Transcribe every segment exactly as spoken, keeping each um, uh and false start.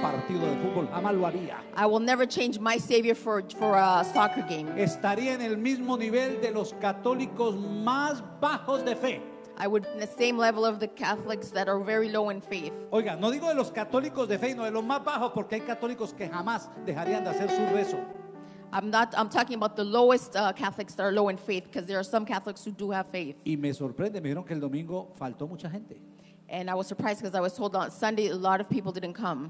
partido de fútbol, jamás lo haría. I will never change my Savior for, for a soccer game. Estaría en el mismo nivel de los católicos más bajos de fe. I would in the same level of the Catholics that are very low in faith. Oiga, no digo de los católicos de fe, no de los más bajos, porque hay católicos que jamás dejarían de hacer su rezo. I'm not. I'm talking about the lowest uh, Catholics that are low in faith, because there are some Catholics who do have faith. Y me sorprende, me dijeron que el domingo faltó mucha gente. And I was surprised because I was told on Sunday a lot of people didn't come.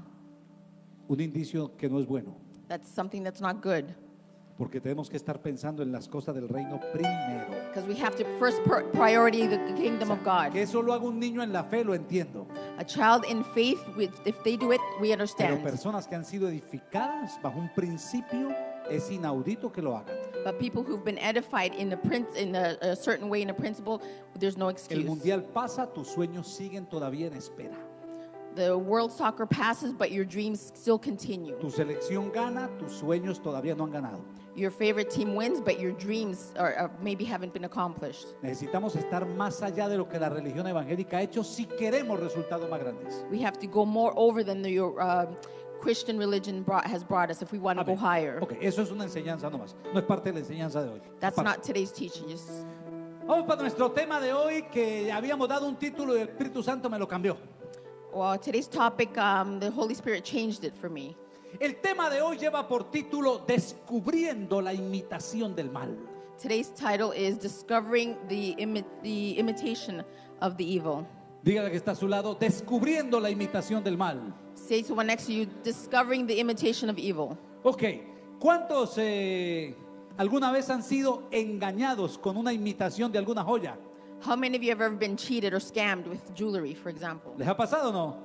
Un indicio que no es bueno, That's something that's not good, porque tenemos que estar pensando en las cosas del reino primero. because we have to first pr- priority the kingdom of God. Que eso lo haga un niño en la fe, lo entiendo. A child in faith, with, if they do it, we Pero understand. personas que han sido edificadas bajo un principio, es inaudito que lo hagan. But people who've been edified in a, prin- in a, a certain way, in a principle, there's no El excuse. mundial pasa, tus sueños siguen todavía en espera. The world soccer passes, but your dreams still continue. Tu selección gana, tus sueños todavía no han ganado. Your favorite team wins, but your dreams are, are maybe haven't been accomplished. Necesitamos estar más allá de lo que la religión evangélica ha hecho si queremos resultados más grandes. We have to go more over than the your, uh, Christian religion brought, has brought us if we want to go Amén. higher. Ok, eso es una enseñanza nomás. No es parte de la enseñanza de hoy. That's Parte. not today's teaching. Just Vamos para nuestro tema de hoy, que habíamos dado un título y el Espíritu Santo me lo cambió. well, today's topic, um, the Holy Spirit changed it for me. El tema de hoy lleva por título Descubriendo la imitación del mal. Today's title is Discovering the, imi- the Imitation of the Evil. Dígale que está a su lado, Descubriendo la imitación del mal. Say to one next to you, Discovering the Imitation of Evil. Ok, ¿cuántos eh, alguna vez han sido engañados con una imitación de alguna joya? How many of you have ever been cheated or scammed with jewelry, for example? ¿Les ha pasado o no?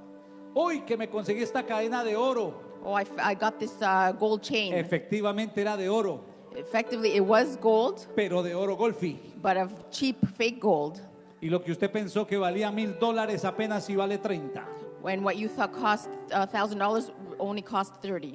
Hoy que me conseguí esta cadena de oro, Oh, I, f- I got this uh, gold chain. efectivamente era de oro, Effectively, it was gold, pero de oro golfi. but of cheap fake gold. Y lo que usted pensó que valía mil dólares apenas si vale treinta. When what you thought cost one thousand dollars only cost thirty.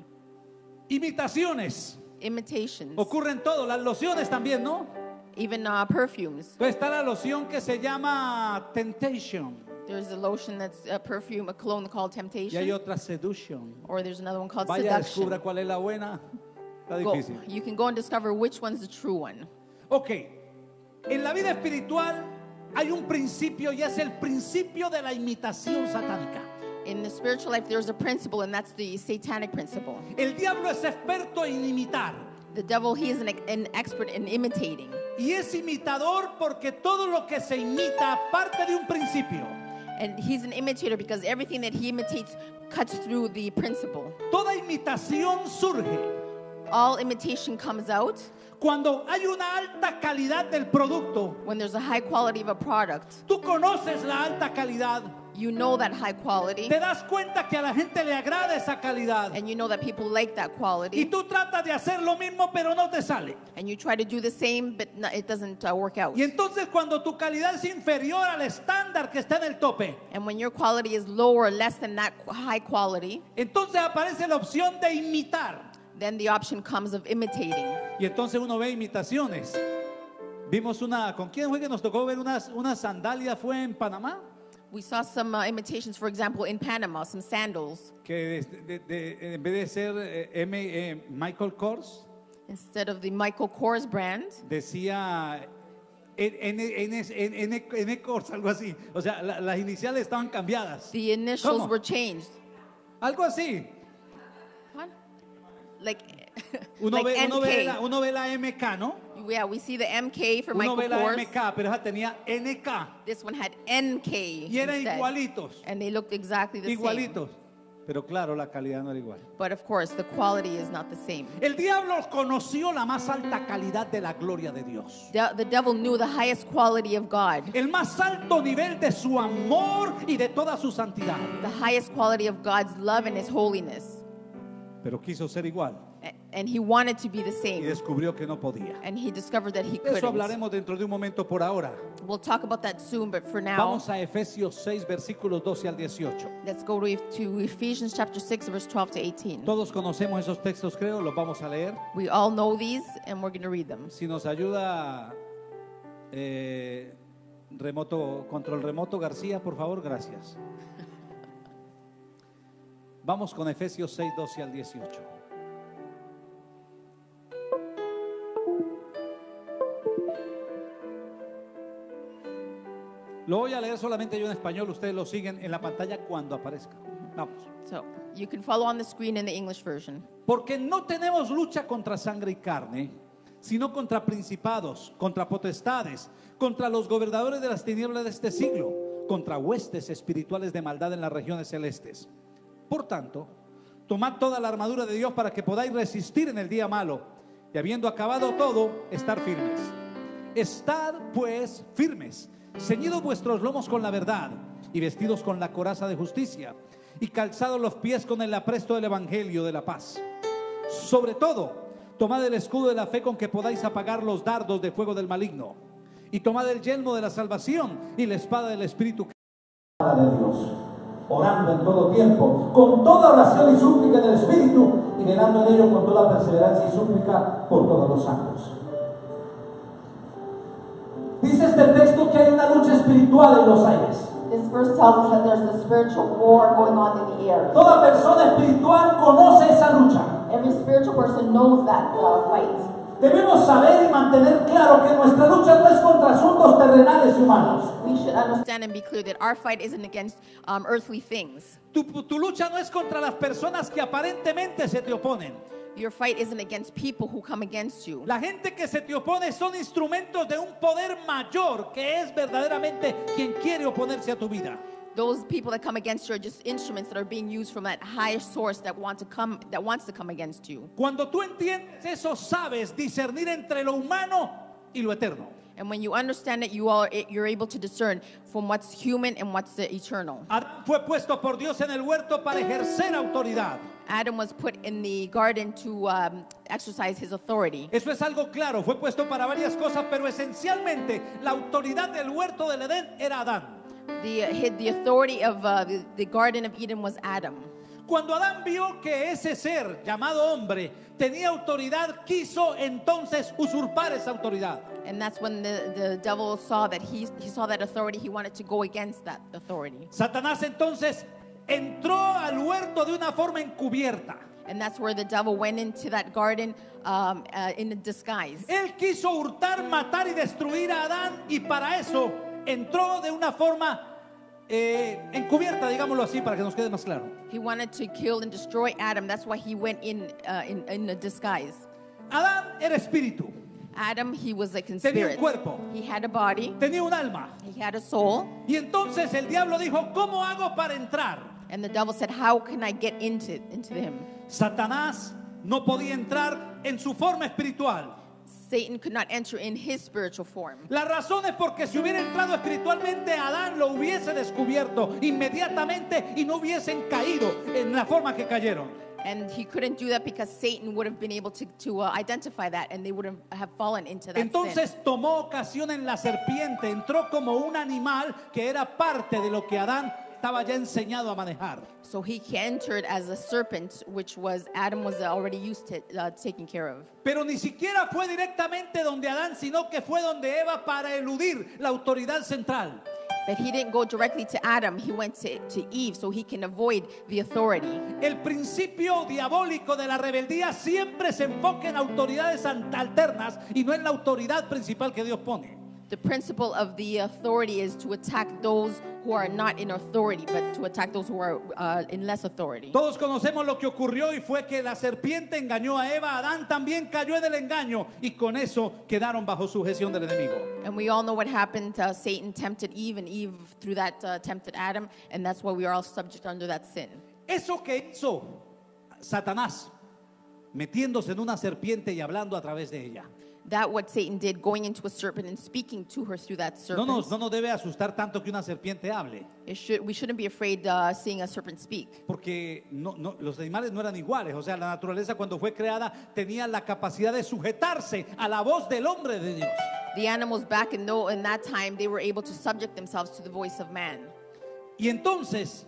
Imitaciones Imitations. ocurren todo, las lociones también, ¿no? Even uh, perfumes. Pues está la loción que se llama Temptation There's a lotion that's a perfume, a cologne called y hay Temptation. otra Seduction. Or there's another one called Vaya, Seduction. descubra cuál es la buena. Está Go- difícil. you can go and discover which one's the true one. Ok, en la vida espiritual hay un principio y es el principio de la imitación satánica. In the spiritual life, there's a principle, and that's the satanic principle. El diablo es experto en imitar. The devil, he is an, an expert in imitating. Y es imitador porque todo lo que se imita parte de un principio. And he's an imitator because everything that he imitates cuts through the principle. Toda imitación surge All imitation comes out cuando hay una alta calidad del producto. when there's a high quality of a product. Tú conoces la alta calidad. You know that high quality, Te das cuenta que a la gente le agrada esa calidad. and you know that people like that Y quality, tú tratas de hacer lo mismo, pero no te sale. and you try to do the same, but no, it doesn't uh, work out. Y entonces cuando tu calidad es inferior al estándar que está en el tope, And when your quality is lower, less than that qu- high quality, entonces aparece la opción de imitar. then the option comes of imitating. Y entonces uno ve imitaciones. Vimos una, ¿con quién fue que nos tocó ver unas, unas sandalias? ¿Fue en Panamá? We saw some uh, imitations, for example, in Panama, some sandals. Que de- de- de- en vez de ser eh, M, eh, Michael Kors, Instead of the Michael Kors brand, decía N, N, N, N, N Kors, algo así. O sea, la- las iniciales estaban cambiadas. the initials ¿Cómo? were changed. Algo así. What? Like, Uno, like ve, uno, ve N la, K. uno ve la M K, ¿no? Yeah, we see the M K for Uno ve Michael la Kors. M K, pero esa tenía N K. This one had N K Y eran instead. igualitos. And they looked exactly the Igualitos. Pero claro, la calidad no era igual. same. But of course, the quality is not the same. El diablo conoció la más alta calidad de la gloria de Dios. The, the devil knew the highest quality of God, El más alto nivel de su amor y de toda su santidad. the highest quality of God's love and His holiness. Pero quiso ser igual A- And he wanted to be the y same. descubrió que no podía. And he discovered that he De eso couldn't. hablaremos dentro de un momento por ahora. We'll talk about that soon, but for now, Vamos a Efesios seis, versículos doce al dieciocho. let's go to, to Ephesians chapter six, verse twelve to eighteen. Todos conocemos esos textos, creo, los vamos a leer. We all know these, and we're going to read them. Si nos ayuda eh, remoto, control remoto García, por favor, gracias. Vamos con Efesios seis, doce al dieciocho. Lo voy a leer solamente yo en español, ustedes lo siguen en la pantalla cuando aparezca. Vamos. So you can follow on the screen in the English version. Porque no tenemos lucha contra sangre y carne, sino contra principados, contra potestades, contra los gobernadores de las tinieblas de este siglo, contra huestes espirituales de maldad en las regiones celestes. Por tanto, tomad toda la armadura de Dios para que podáis resistir en el día malo, y habiendo acabado todo, estar firmes. Estad pues firmes, ceñidos vuestros lomos con la verdad, y vestidos con la coraza de justicia, y calzados los pies con el apresto del evangelio de la paz. Sobre todo, tomad el escudo de la fe con que podáis apagar los dardos de fuego del maligno, y tomad el yelmo de la salvación y la espada del Espíritu, de Dios, orando en todo tiempo, con toda oración y súplica en el Espíritu, y velando en ello con toda perseverancia y súplica por todos los santos. Dice este texto que hay una lucha espiritual en los aires. This verse tells us that there's a spiritual war going on in the air. Toda persona espiritual conoce esa lucha. Every spiritual person knows that uh, fight. Debemos saber y mantener claro que nuestra lucha no es contra asuntos terrenales y humanos. We should understand. Understand and be clear that our fight isn't against um, earthly things. Tu, tu lucha no es contra las personas que aparentemente se te oponen. Your fight isn't against people who come against you. La gente que se te opone son instrumentos de un poder mayor, que es verdaderamente quien quiere oponerse a tu vida. Those people that come against you are just instruments that are being used from that higher source that want to come that wants to come against you. Cuando tú entiendes eso, sabes discernir entre lo humano y lo eterno. And when you understand it, you are you're able to discern from what's human and what's the eternal. Adán fue puesto por Dios en el huerto para ejercer autoridad. Adam was put in the garden to um, exercise his authority. Eso es algo claro, fue puesto para varias cosas, pero esencialmente la autoridad del huerto del Edén era Adán. The, uh, the authority of uh, the, the Garden of Eden was Adam. Cuando Adán vio que ese ser llamado hombre tenía autoridad, quiso entonces usurpar esa autoridad. And that's when the, the devil saw that he, he saw that authority, he wanted to go against that authority. Satanás entonces entró al huerto de una forma encubierta. And that's where the devil went into that garden um, uh, in a disguise. Él quiso hurtar, matar y destruir a Adán, y para eso entró de una forma eh, encubierta, digámoslo así, para que nos quede más claro. He wanted to kill and destroy Adam. That's why he went in uh, in, in a disguise. Adán era espíritu, Adam, he was like in tenía un spirit. cuerpo, He had a body. tenía un alma. He had a soul. Y entonces el diablo dijo, ¿cómo hago para entrar? And the devil said, how can I get into, into him? Satanás no podía entrar en su forma espiritual. Satan could not enter in his spiritual form. La razón es porque si hubiera entrado espiritualmente, Adán lo hubiese descubierto inmediatamente y no hubiesen caído en la forma que cayeron. And he couldn't do that because Satan would have been able to, to uh, identify that, and they would have, have fallen into that sin. Entonces tomó ocasión en la serpiente, entró como un animal que era parte de lo que Adán estaba ya enseñado a manejar. So he entered as a serpent, which was Adam was already used to uh, taking care of. Pero ni siquiera fue directamente donde Adán, sino que fue donde Eva para eludir la autoridad central. But he didn't go directly to Adam, he went to, to Eve so he can avoid the authority. El principio diabólico de la rebeldía siempre se enfoca en autoridades alternas y no en la autoridad principal que Dios pone. The principle of the authority is to attack those who are not in authority, but to attack those who are uh, in less authority. Todos conocemos lo que ocurrió y fue que la serpiente engañó a Eva, Adán también cayó en el engaño y con eso quedaron bajo sujeción del enemigo. And we all know what happened. Uh, Satan tempted Eve, and Eve through that uh, tempted Adam, and that's why we are all subject under that sin. Eso que hizo Satanás, metiéndose en una serpiente y hablando a través de ella. That what Satan did, going into a serpent and speaking to her through that No serpent. nos, no nos debe asustar tanto que una serpiente hable, It should, we shouldn't be afraid uh, seeing a serpent speak. porque no, no, los animales no eran iguales. O sea, la naturaleza cuando fue creada tenía la capacidad de sujetarse a la voz del hombre de Dios. The animals back in, no, in that time, they were able to subject themselves to the voice of man. Y entonces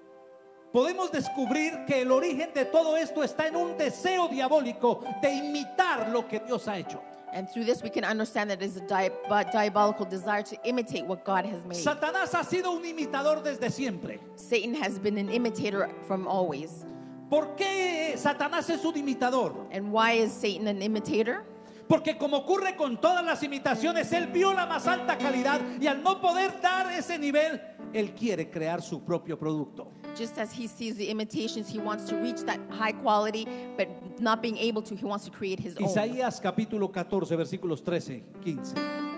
podemos descubrir que el origen de todo esto está en un deseo diabólico de imitar lo que Dios ha hecho. And through this, we can understand that it is a di- but diabolical desire to imitate what God has made. Satanás ha sido un imitador desde siempre. Satan has been an imitator from always. ¿Por qué Satanás es un imitador? And why is Satan an imitator? Porque como ocurre con todas las imitaciones, él vio la más alta calidad y al no poder dar ese nivel, él quiere crear su propio producto. Just as he sees the imitations, he wants to reach that high quality, but not being able to, he wants to create his own. Isaías capítulo catorce, versículos trece, quince.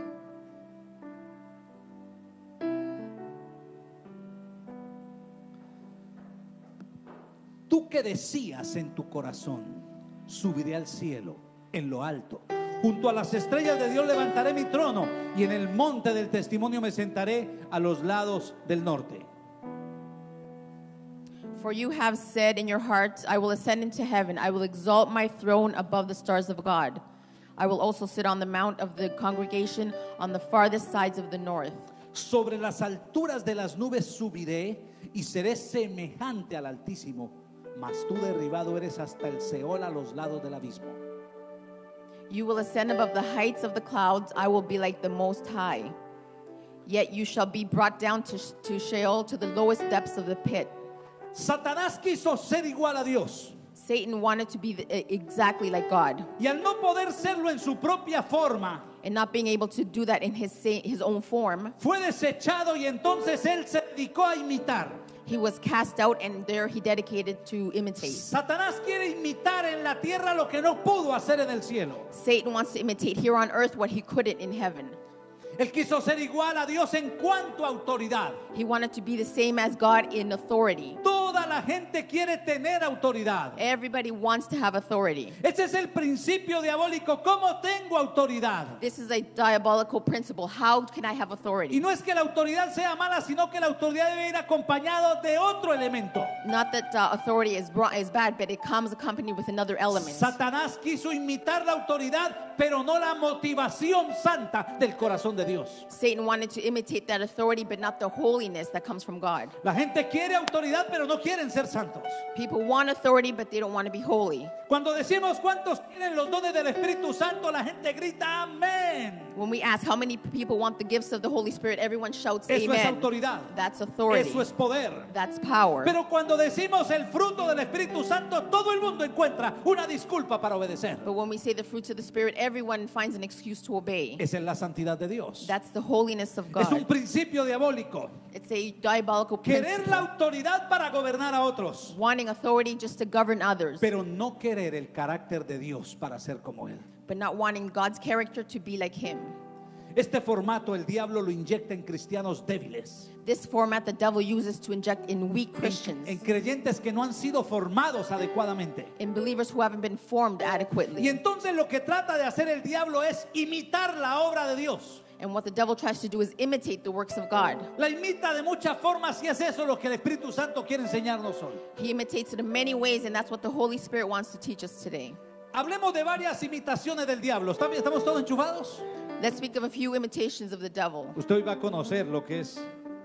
Tú que decías en tu corazón, subiré al cielo, en lo alto. Junto a las estrellas de Dios levantaré mi trono y en el monte del testimonio me sentaré a los lados del norte. For you have said in your heart, I will ascend into heaven. I will exalt my throne above the stars of God. I will also sit on the mount of the congregation on the farthest sides of the north. Sobre las alturas de las nubes subiré y seré semejante al Altísimo, mas tú derribado eres hasta el Seol, a los lados del abismo. You will ascend above the heights of the clouds. I will be like the Most High. Yet you shall be brought down to, to Sheol, to the lowest depths of the pit. Satanás quiso ser igual a Dios Satan wanted to be the, exactly like God. y al no poder serlo en su propia forma, And not being able to do that in his, sa- his own form, fue desechado y entonces él se dedicó a imitar. he was cast out, and there he dedicated to imitate. Satanás quiere imitar en la tierra lo que no pudo hacer en el cielo. Satan wants to imitate here on earth what he couldn't in heaven. Él quiso ser igual a Dios en cuanto a autoridad. He wanted to be the same as God in authority. Toda la gente quiere tener autoridad. Everybody wants to have authority. Ese es el principio diabólico. ¿Cómo tengo autoridad? This is a diabolical principle. How can I have Y authority? no es que la autoridad sea mala, sino que la autoridad debe ir acompañado de otro elemento. Not that uh, authority is, bro- is bad, but it comes accompanied with another element. Satanás quiso imitar la autoridad, pero no la motivación santa del corazón de Dios. Satan wanted to imitate that authority, but not the holiness that comes from God. La gente quiere autoridad, pero no quieren ser santos. People want authority, but they don't want to be holy. Cuando decimos cuántos quieren los dones del Espíritu Santo, la gente grita amén. When we ask how many people want the gifts of the Holy Spirit, everyone shouts Eso es amen. autoridad. That's authority. Eso es poder. That's power. Pero cuando decimos el fruto del Espíritu Santo, todo el mundo encuentra una disculpa para obedecer. But when we say the fruits of the Spirit, everyone finds an excuse to obey. Esa es la santidad de Dios. That's the holiness of Es un God. principio diabólico. It's a diabolical Querer la principle. autoridad para gobernar a otros, Wanting authority just to govern others, pero no querer el carácter de Dios para ser como Él. but not wanting God's character to be like Him. Este formato el diablo lo inyecta en cristianos débiles, This format the devil uses to inject in weak en, Christians, en creyentes que no han sido formados adecuadamente. in believers who haven't been formed Y adequately. entonces lo que trata de hacer el diablo es imitar la obra de Dios. And what the devil tries to do is imitate the works of God. La imita de muchas formas y es eso lo que el Espíritu Santo quiere enseñarnos hoy. He imitates it in many ways, and that's what the Holy Spirit wants to teach us today. Hablemos de varias imitaciones del diablo. ¿Estamos estamos todos enchufados? Let's speak of a few imitations of the devil. Usted hoy va a conocer lo que es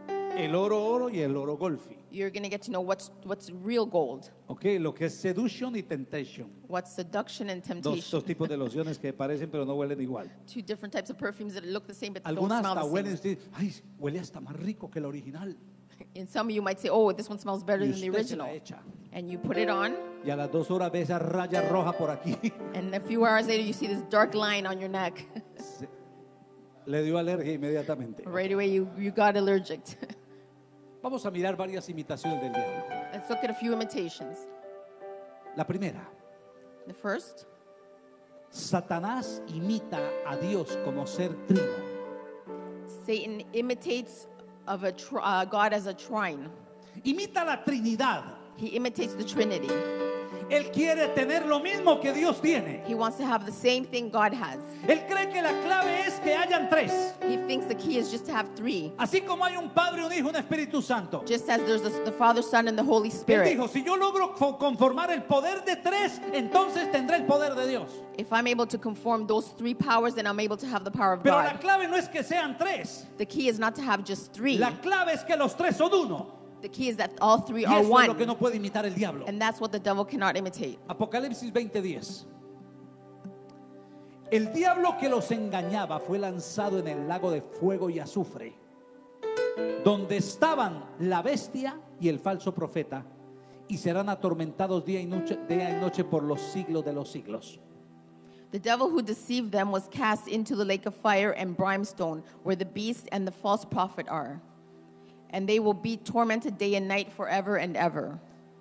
el oro oro y el oro golfi. You're going to get to know what's what's real gold, Ok, lo que es seduction y temptation. what's seduction and Dos, temptation. dos tipos de lociones que parecen pero no huelen igual. Two different types of perfumes that look the same but don't Algunas smell hasta the huelen, same. usted, ay, huele hasta más rico que el original. And some of you might say, "Oh, this one smells better Y than the usted se la original." echa. And you put it on, Y a las dos horas ve esa raya roja por aquí. and a few hours later you see this dark line on your neck. Se- Le dio alergia inmediatamente. Right away you, you got allergic. Vamos a mirar varias imitaciones del diablo. Let's look at a few imitations. La primera, The first, Satanás imita a Dios como ser trino. Satan imitates of a tri- uh, God as a trine. Imita la Trinidad. He imitates the Trinity. Él quiere tener lo mismo que Dios tiene. He wants to have the same thing God has. Él cree que la clave es que hayan tres. He thinks the key is just to have three. Así como hay un Padre, un Hijo, un Espíritu Santo. Just as there's the, the Father, Son, and the Holy Él Spirit. dijo, si yo logro fo- conformar el poder de tres, entonces tendré el poder de Dios. If I'm able to conform those three powers, then I'm able to have the power of Pero la God. clave no es que sean tres. The key is not to have just three. La clave es que los tres son uno. The key is that all three Y are eso es lo que one. no puede imitar el diablo. And that's what the devil cannot imitate. Apocalipsis veinte diez. El diablo que los engañaba fue lanzado en el lago de fuego y azufre, donde estaban la bestia y el falso profeta, y serán atormentados día y noche, día y noche por los siglos de los siglos. The devil who deceived them was cast into the lake of fire and brimstone, where the beast and the false prophet are. And they will be tormented day and night forever and ever.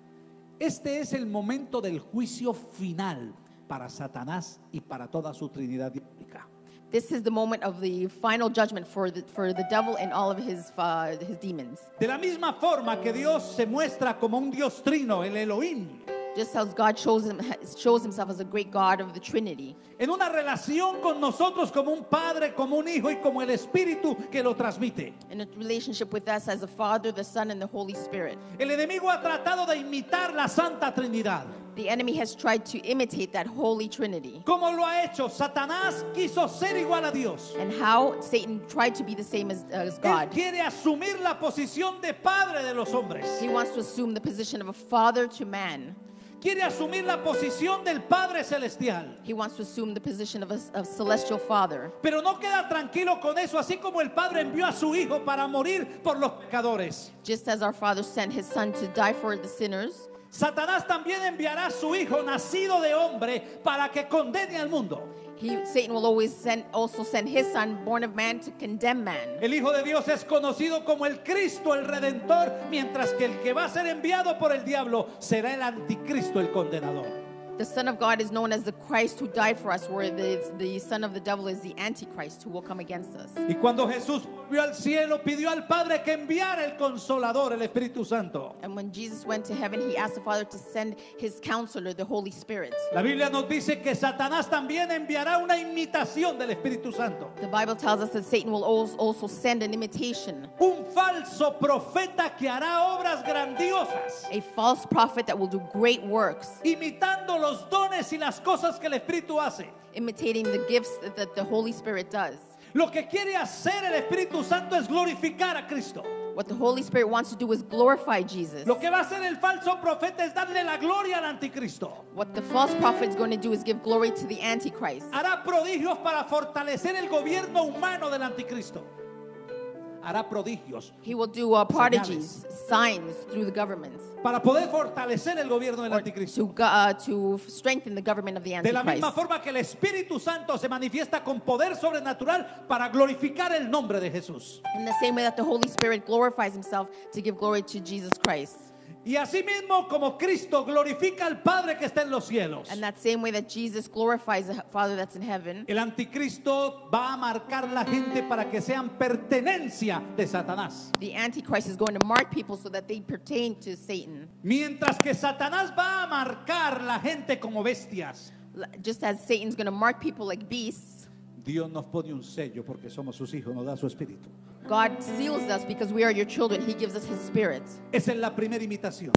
Este es el momento del juicio final para Satanás y para toda su trinidad diabólica. This is the moment of the final judgment for the, for the devil and all of his, uh, his demons. De la misma forma que Dios se muestra como un Dios trino, el Elohim, Just as God shows, him, shows himself as a great God of the Trinity. en una relación con nosotros como un padre, como un hijo y como el Espíritu que lo transmite. In a relationship with us as the Father, the Son, and the Holy Spirit. El enemigo ha tratado de imitar la Santa Trinidad. The enemy has tried to imitate that Holy Trinity. ¿Cómo lo ha hecho? Satanás quiso ser igual a Dios. And how Satan tried to be the same as, as Él God. quiere asumir la posición de padre de los hombres. He wants to assume the position of a father to man. Quiere asumir la posición del Padre Celestial. He wants to assume the position of a, of celestial father. Pero no queda tranquilo con eso, así como el Padre envió a su Hijo para morir por los pecadores. Just as our Father sent his Son to die for the sinners, Satanás también enviará a su Hijo nacido de hombre para que condene al mundo. he, Satan will always send, also send his Son, born of man, to condemn man. El Hijo de Dios es conocido como el Cristo, el Redentor, mientras que el que va a ser enviado por el diablo será el anticristo, el condenador. The Son of God is known as the Christ who died for us, where the, the Son of the devil is the Antichrist who will come against us. Y cuando Jesús volvió al cielo, pidió al Padre que enviara el Consolador, el Espíritu Santo. And when Jesus went to heaven, he asked the Father to send his counselor, the Holy Spirit. La Biblia nos dice que Satanás también enviará una imitación del Espíritu Santo. The Bible tells us that Satan will als- also send an imitation, Un falso profeta que hará obras grandiosas, a false prophet that will do great works, imitando los dones y las cosas que el Espíritu hace. imitating the gifts that, that the Holy Spirit does. Lo que quiere hacer el Espíritu Santo es glorificar a Cristo. What the Holy Spirit wants to do is glorify Jesus. Lo que va a hacer el falso profeta es darle la gloria al anticristo. What the false prophet is going to do is give glory to the Antichrist. Hará prodigios para fortalecer el gobierno humano del anticristo. Hará prodigios He will do uh, prodigies, signs through the government para poder fortalecer el gobierno del or anticristo. to, go- uh, to strengthen the government of the De la misma Antichrist. forma que el Espíritu Santo se manifiesta con poder sobrenatural para glorificar el nombre de Jesús. In the same way that the Holy Spirit glorifies himself to give glory to Jesus Christ. Y asimismo como Cristo glorifica al Padre que está en los cielos. And that same way that Jesus glorifies the Father that's in heaven, El anticristo va a marcar la gente para que sean pertenencia de Satanás. the Antichrist is going to mark people so that they pertain to Satan. Mientras que Satanás va a marcar la gente como bestias. L- Just as Satan's going to mark people like beasts, Dios nos pone un sello porque somos sus hijos, nos da su espíritu. God seals us because we are your children. He gives us his spirit. Esa es la primera imitación.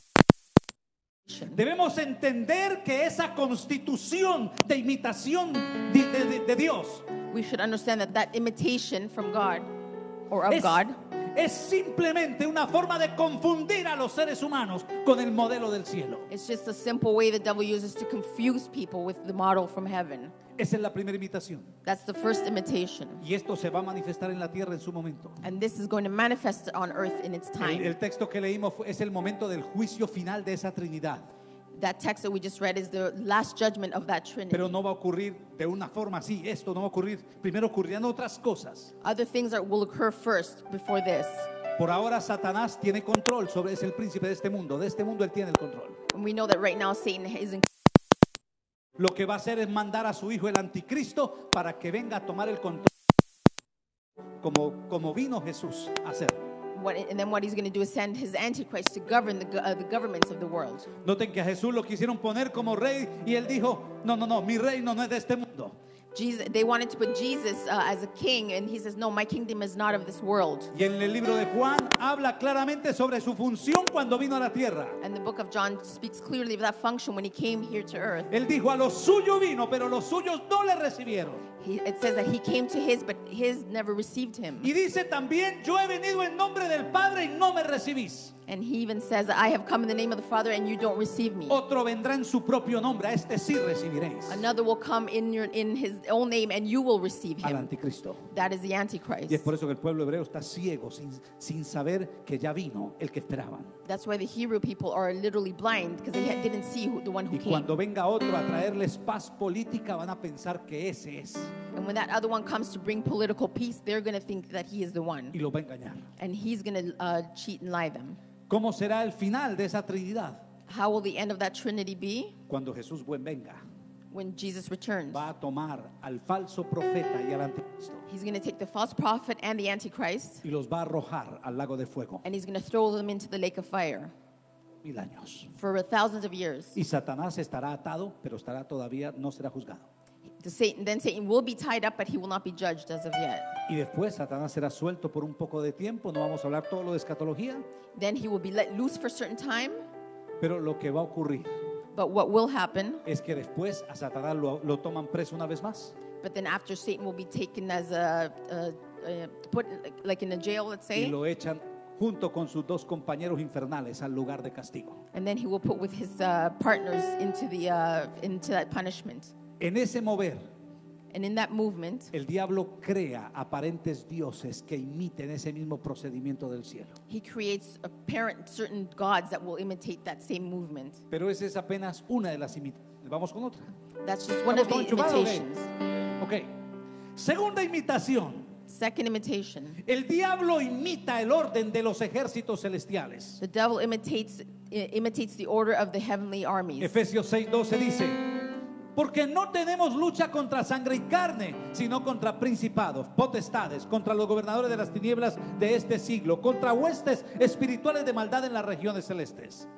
Debemos entender que esa constitución de imitación de, de- de Dios We should understand that that imitation from God or of es, God es simplemente una forma de confundir a los seres humanos con el modelo del cielo. is just a simple way the devil uses to confuse people with the model from heaven. Esa es la primera imitación. That's the first imitation. Y esto se va a manifestar en la tierra en su momento. And this is going to manifest on earth in its El, time. el texto que leímos fue- es el momento del juicio final de esa Trinidad. That text that we just read is the last judgment of that Trinity. Pero no va a ocurrir de una forma así. Esto no va a ocurrir. Primero ocurrirán otras cosas. Other things that will occur first before this. Por ahora Satanás tiene control sobre, es el príncipe de este mundo. De este mundo él tiene el control. And we know that right now Satan is in. Lo que va a hacer es mandar a su hijo el anticristo para que venga a tomar el control. Como, como vino Jesús a hacer. What, and then what he's going to do is send his Antichrist to govern the, go- uh, the governments of the world. Noten que a Jesús lo quisieron poner como rey y él dijo, no, no, no, mi reino no es de este mundo. Jesus, they wanted to put Jesus uh, as a king, and he says, no, my kingdom is not of this world. Y en el libro de Juan habla claramente sobre su función cuando vino a la tierra. And the book of John speaks clearly of that function when he came here to earth. Él dijo, a los suyos vino, pero los suyos no le recibieron. He, it says that he came to his, but his never received him. Y dice también, yo he venido en nombre del Padre y no me recibís. And he even says, I have come in the name of the Father and you don't receive me. Otro vendrá en su propio nombre, a este sí recibiréis. Another will come in your in his own name and you will receive Al him. anticristo. That is the Antichrist. Y es por eso que el pueblo hebreo está ciego, sin, sin saber que ya vino el que esperaban. That's why the Hebrew people are literally blind because they ha- didn't see who, the one who Y came. cuando venga otro a traerles paz política, van a pensar que ese es. And when that other one comes to bring political peace, they're going to think that he is the one. Y los va a engañar. And he's going to uh, cheat and lie them. ¿Cómo será el final de esa Trinidad? How will the end of that Trinity be? Cuando Jesús buen venga, When Jesus returns. va a tomar al falso profeta y al anticristo He's going to take the false prophet and the Antichrist y los va a arrojar al lago de fuego and he's going to throw them into the lake of fire mil años. for thousands of years. Y Satanás estará atado, pero estará todavía, no será juzgado. The Satan, then Satan will be tied up, but he will not be judged as of yet. Y después Satanás será suelto por un poco de tiempo. No vamos a hablar todo lo de escatología, Then he will be let loose for a certain time. pero lo que va a ocurrir But what will happen, es que después a Satanás lo, lo toman preso una vez más but then after Satan will be taken as a, a, a put like in a jail, let's y say, lo echan junto con sus dos compañeros infernales al lugar de castigo. and then he will put with his uh, partners into the uh, into that punishment. En ese mover, And in that movement, el diablo crea aparentes dioses que imiten ese mismo procedimiento del cielo. he creates apparent certain gods that will imitate that same movement. Pero esa es apenas una de las imitaciones. Vamos con otra. That's just one of the ¿Estamos todos enchufados, imitations. Ok. Segunda imitación. Second imitation. El diablo imita el orden de los ejércitos celestiales. The devil imitates i- imitates the order of the heavenly armies. Efesios seis doce dice: porque no tenemos lucha contra sangre y carne, sino contra principados, potestades, contra los gobernadores de las tinieblas de este siglo, contra huestes espirituales de maldad en las regiones celestes.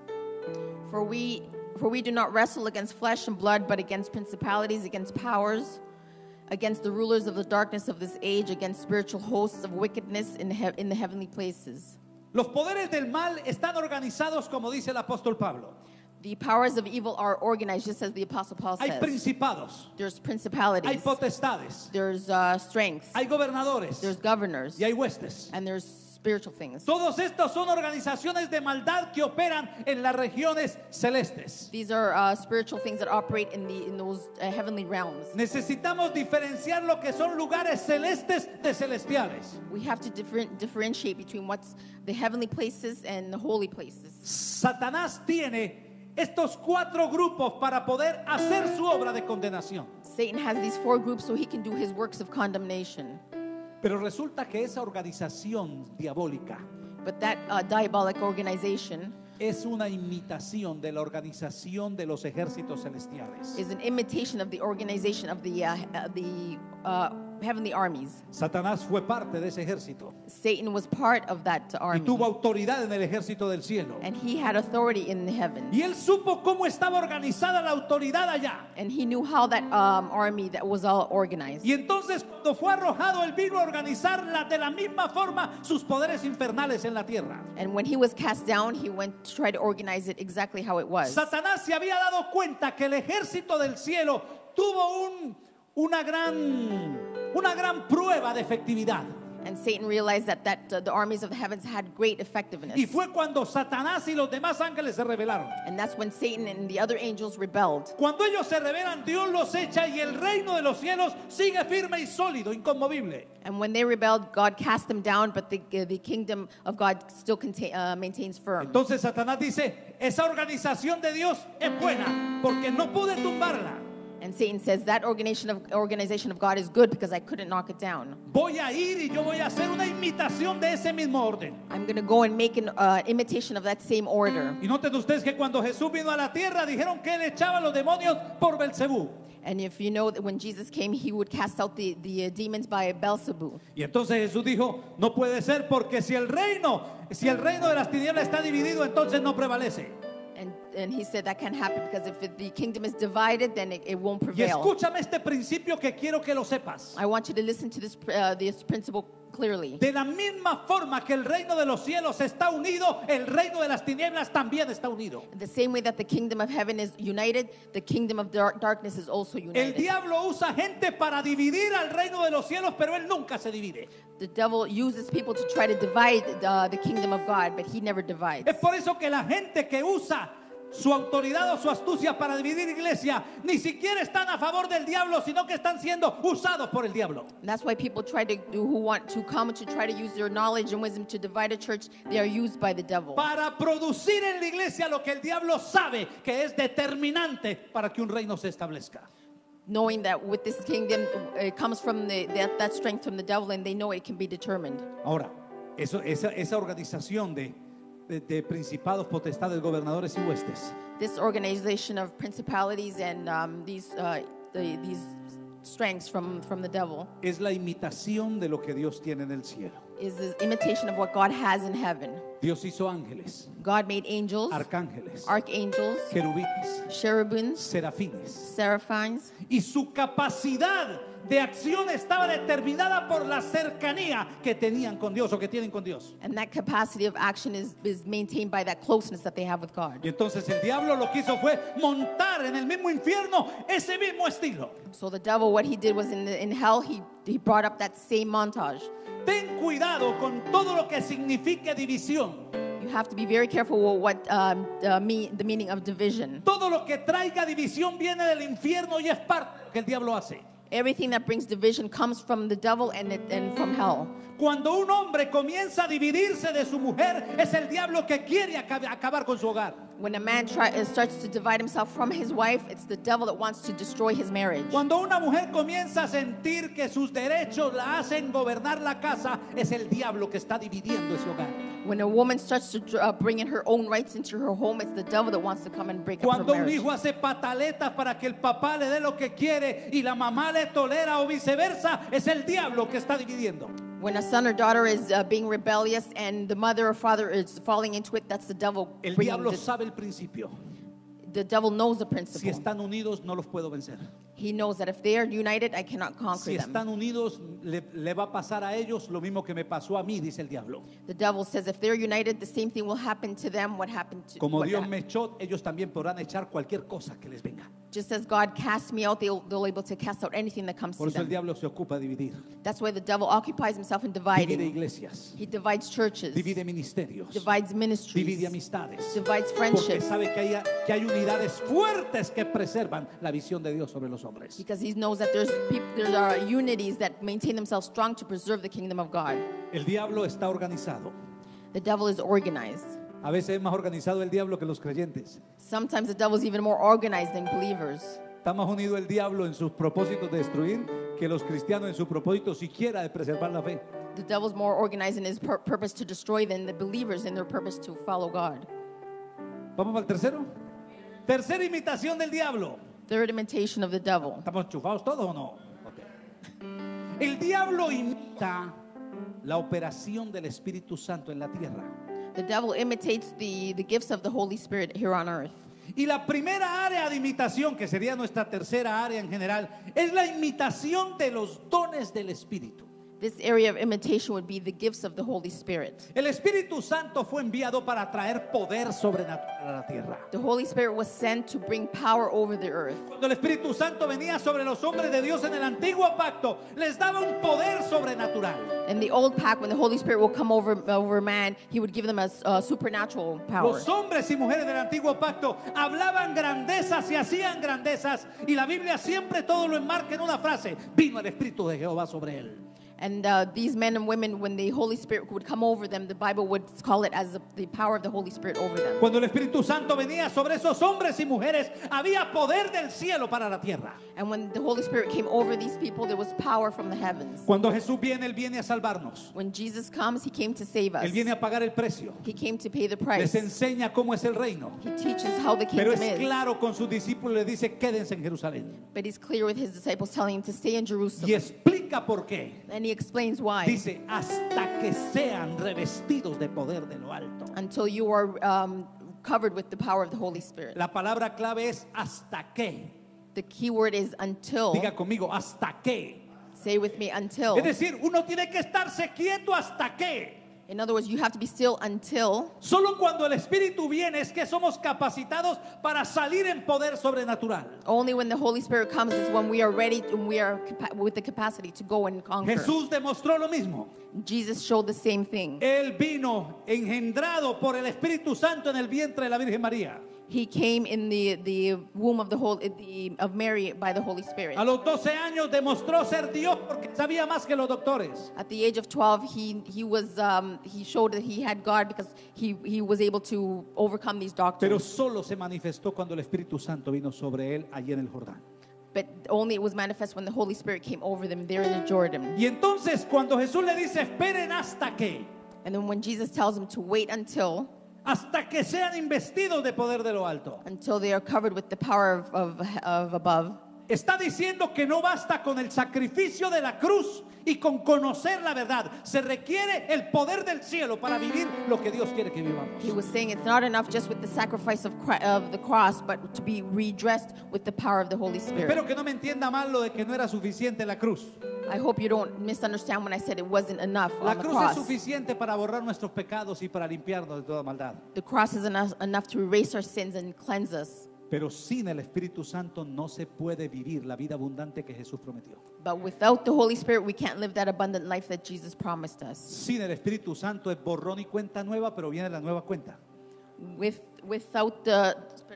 For we for we do not wrestle against flesh and blood, but against principalities, against powers, against the rulers of the darkness of this age, against spiritual hosts of wickedness in the, in the heavenly places. Los poderes del mal están organizados, como dice el apóstol Pablo. The powers of evil are organized, just as the Apostle Paul Hay says. principados, There's hay principalities, potestades, there's uh, strengths, hay gobernadores there's governors, y hay huestes. and there's spiritual things. Todos estos son organizaciones de maldad que operan en las regiones celestes. These are uh, spiritual things that operate in the in those uh, heavenly realms. Necesitamos diferenciar lo que son lugares celestes de celestiales. We have to different, differentiate between what's the heavenly places and the holy places. Satanás tiene estos cuatro grupos para poder hacer su obra de condenación. Satan has these four groups so he can do his works of condemnation. Pero resulta que esa organización diabólica But that uh, diabolic organization es una imitación de la organización de los ejércitos celestiales. is an imitation of the organization of the, uh, uh, the uh, heavenly armies. Satanás fue parte de ese ejército Satan was part of that y army. tuvo autoridad en el ejército del cielo. And he had authority in the heavens. Y él supo cómo estaba organizada la autoridad allá. And he knew how that um, army that was all organized. Y entonces cuando fue arrojado, él vino a organizarla de la misma forma sus poderes infernales en la tierra. And when he was cast down, he went to try to organize it exactly how it was. Satanás se había dado cuenta que el ejército del cielo tuvo un, una, gran, una gran prueba de efectividad. And Satan realized that, that uh, the armies of the heavens had great effectiveness. Y fue cuando Satanás y los demás ángeles se rebelaron. And that's when Satan and the other angels rebelled. Cuando ellos se rebelan, Dios los echa y el reino de los cielos sigue firme y sólido, inconmovible. And when they rebelled, God cast them down, but the, uh, the kingdom of God still contain, uh, maintains firm. Entonces Satanás dice, esa organización de Dios es buena porque no pude tumbarla. And Satan says that organization of, organization of God is good because I couldn't knock it down. Voy a ir y yo voy a hacer una imitación de ese mismo orden. I'm going to go and make an uh, imitation of that same order. Y noten ustedes que cuando Jesús vino a la tierra dijeron que él echaba a los demonios por Belcebú. And if you know that when Jesus came, he would cast out the, the uh, demons by Beelzebub. Y entonces Jesús dijo, no puede ser porque si el reino, si el reino de las tinieblas está dividido, entonces no prevalece. And, and he said that can't happen because if it, the kingdom is divided, then it, it won't Y prevail. escúchame este principio que quiero que lo sepas. I want you to listen to this, uh, this principle clearly. De la misma forma que el reino de los cielos está unido, el reino de las tinieblas también está unido. The same way that the kingdom of heaven is united, the kingdom of dark darkness is also El united. diablo usa gente para dividir al reino de los cielos, pero él nunca se divide. The devil uses people to try to divide uh, the kingdom of God, but he never divides. Es por eso que la gente que usa su autoridad o su astucia para dividir iglesia ni siquiera están a favor del diablo, sino que están siendo usados por el diablo. And that's why people try to do, who want to come to try to use their knowledge and wisdom to divide a church, they are used by the devil. Para producir en la iglesia lo que el diablo sabe que es determinante para que un reino se establezca. Knowing that with this kingdom, it comes from the, that, that strength from the devil, and they know it can be determined. Ahora, eso, esa, esa organización de, de, de principados, potestades, gobernadores y huestes This organization of principalities and um, these uh, the, these strengths from, from the devil es la imitación de lo que Dios tiene en el cielo. is the imitation of what God has in heaven. Dios hizo ángeles, God made angels, arcángeles, archangels, querubines, cherubims, serafines, seraphims, y su capacidad de acción estaba determinada por la cercanía que tenían con Dios o que tienen con Dios. and that capacity of action is, is maintained by that closeness that they have with God. Y entonces el diablo lo que hizo fue montar en el mismo infierno ese mismo estilo. So the devil, what he did was in, the, in hell, he, he brought up that same montage. Ten cuidado con todo lo que signifique división. You have to be very careful with what um, the, me, the meaning of division. Todo lo que traiga división viene del infierno y es parte de lo que el diablo hace. Everything that brings division comes from the devil and, it, and from hell. Cuando un hombre comienza a dividirse de su mujer, es el diablo que quiere acab- acabar con su hogar. When a man try, uh, starts to divide himself from his wife, it's the devil that wants to destroy his marriage. Cuando una mujer comienza a sentir que sus derechos la hacen gobernar la casa, es el diablo que está dividiendo ese hogar. When a woman starts to uh, bring in her own rights into her home, it's the devil that wants to come and break up her Cuando un marriage. hijo hace pataletas para que el papá le dé lo que quiere y la mamá le tolera o viceversa, es el diablo que está dividiendo. When a son or daughter is uh, being rebellious and the mother or father is falling into it, that's the devil. El bringing diablo the, sabe el principio. the devil knows the Si principle. están unidos, no los puedo vencer. He knows that if they are united, I cannot conquer Si them. están unidos, le, le va a pasar a ellos lo mismo que me pasó a mí, dice el diablo. The devil says if they're united, the same thing will happen to them. What happened to Como what Dios hap- me echó, ellos también podrán echar cualquier cosa que les venga. Just as God cast me out, they'll, they'll able to cast out anything that comes Por to eso el them. diablo se ocupa de dividir. That's why the devil occupies himself in Divide dividing. iglesias, He divides churches, divide ministerios, divides ministries, divide amistades. divides Porque friendships, sabe que hay, que hay unidades fuertes que preservan la visión de Dios sobre los hombres. because he knows that there's peop there are unities that maintain themselves strong to preserve the kingdom of God. El diablo está organizado. The devil is organized. A veces es más organizado el diablo que los creyentes. Sometimes the devil is even more organized than believers. Está más unido el diablo en sus propósitos de destruir que los cristianos en su propósito siquiera de preservar la fe. The devil's more organized in his pur- purpose to destroy than the believers in their purpose to follow God. ¿Vamos al tercero? Tercera imitación del diablo. Third imitation of the devil. ¿Estamos enchufados todos o no? Ok. El diablo imita la operación del Espíritu Santo en la tierra. The devil imitates the, the gifts of the Holy Spirit here on earth. Y la primera área de imitación, que sería nuestra tercera área en general, es la imitación de los dones del Espíritu. This area of imitation would be the gifts of the Holy Spirit. El Espíritu Santo fue enviado para traer poder sobrenatural a la tierra. The Holy Spirit was sent to bring power over the earth. Cuando el Espíritu Santo venía sobre los hombres de Dios en el antiguo pacto, les daba un poder sobrenatural. In the old pact, when the Holy Spirit will come over, over man, he would give them a, a supernatural power. Los hombres y mujeres del antiguo pacto hablaban grandezas y hacían grandezas, y la Biblia siempre todo lo enmarca en una frase: vino el Espíritu de Jehová sobre él. And uh, these men and women, when the Holy Spirit would come over them, the Bible would call it as the, the power of the Holy Spirit over them. Cuando el Espíritu Santo venía sobre esos hombres y mujeres, había poder del cielo para la tierra. And when the Holy Spirit came over these people, there was power from the heavens. Cuando Jesús viene, Él viene a salvarnos. When Jesus comes, he came to save us. Él viene a pagar el precio. He came to pay the Les price. enseña cómo es el reino. He teaches how the Pero kingdom es is. claro con sus discípulos, le dice: quédense en Jerusalén. But he's clear with his disciples, telling him to stay in Y Jerusalem. explica por qué. And he explains why. Dice: hasta que sean revestidos de poder de lo alto. Until you are um, covered with the power of the Holy Spirit. La palabra clave es hasta que. The key word is until. Diga conmigo: hasta que. Say with me, until. Es decir, uno tiene que estarse quieto hasta que. In other words, you have to be still until. Solo cuando el Espíritu viene es que somos capacitados para salir en poder sobrenatural. Only when the Holy Spirit comes is when we are ready and we are capa- with the capacity to go and conquer. Jesús demostró lo mismo. Jesus showed the same thing. Él vino engendrado por el Espíritu Santo en el vientre de la Virgen María. He came in the, the womb of the whole the, of Mary by the Holy Spirit. A los doce años demostró ser Dios porque sabía más que los doctores. At the age of twelve, he he was um, he showed that he had God because he he was able to overcome these doctors. Pero solo se manifestó cuando el Espíritu Santo vino sobre él allí en el Jordán. But only it was manifest when the Holy Spirit came over them there in the Jordan. Y entonces cuando Jesús le dice, esperen hasta que, And then when Jesus tells them to wait until hasta que sean investidos de poder de lo alto. until they are covered with the power of of, of above. Está diciendo que no basta con el sacrificio de la cruz y con conocer la verdad. Se requiere el poder del cielo para vivir lo que Dios quiere que vivamos. He was saying it's not enough just with the sacrifice of Christ, of the cross, but to be redressed with the power of the Holy Spirit. Espero que no me entienda mal lo de que no era suficiente la cruz. I hope you don't misunderstand when I said it wasn't enough La on the cruz es cross. suficiente para borrar nuestros pecados y para limpiarnos de toda maldad. The cross is enough, enough to erase our sins and cleanse us. Pero sin el Espíritu Santo no se puede vivir la vida abundante que Jesús prometió. But without the Holy Spirit, we can't live that abundant life that Jesus promised us. Sin el Espíritu Santo es borrón y cuenta nueva, pero viene la nueva cuenta. With, without the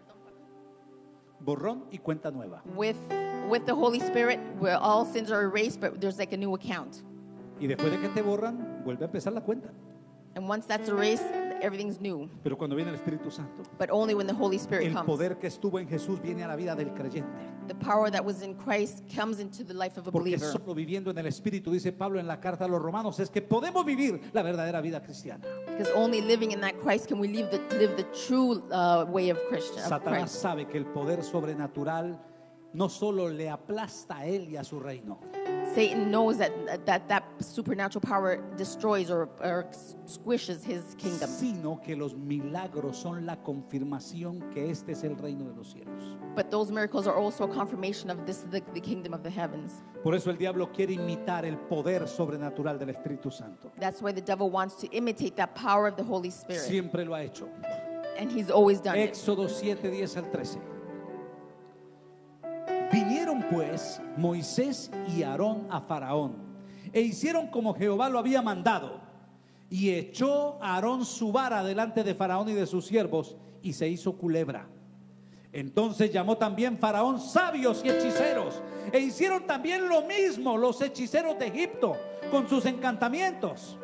Borrón y cuenta nueva. with with the Holy Spirit, where all sins are erased, but there's like a new account. Y después de que te borran, vuelve a empezar la cuenta. And once that's erased, everything's new. Pero cuando viene el Espíritu Santo, But only when the Holy Spirit el comes. poder que estuvo en Jesús viene a la vida del creyente. The power that was in Christ comes into the life of a Porque believer. solo viviendo en el Espíritu, dice Pablo en la carta a los romanos, es que podemos vivir la verdadera vida cristiana. Because only living in that Christ can we live the, live the true uh, way of Christian. Of Satanás Christ. sabe que el poder sobrenatural no solo le aplasta a él y a su reino, Satan knows that that, that supernatural power destroys or, or squishes his kingdom. sino que los milagros son la confirmación que este es el reino de los cielos. But those miracles are also a confirmation of this, the, the kingdom of the heavens. Por eso el diablo quiere imitar el poder sobrenatural del Espíritu Santo. That's why the devil wants to imitate that power of the Holy Spirit. Siempre lo ha hecho. And he's always done it. Éxodo siete, diez al trece. Vinieron pues Moisés y Aarón a Faraón e hicieron como Jehová lo había mandado, y echó a Aarón su vara delante de Faraón y de sus siervos y se hizo culebra. Entonces llamó también Faraón sabios y hechiceros, e hicieron también lo mismo los hechiceros de Egipto con sus encantamientos.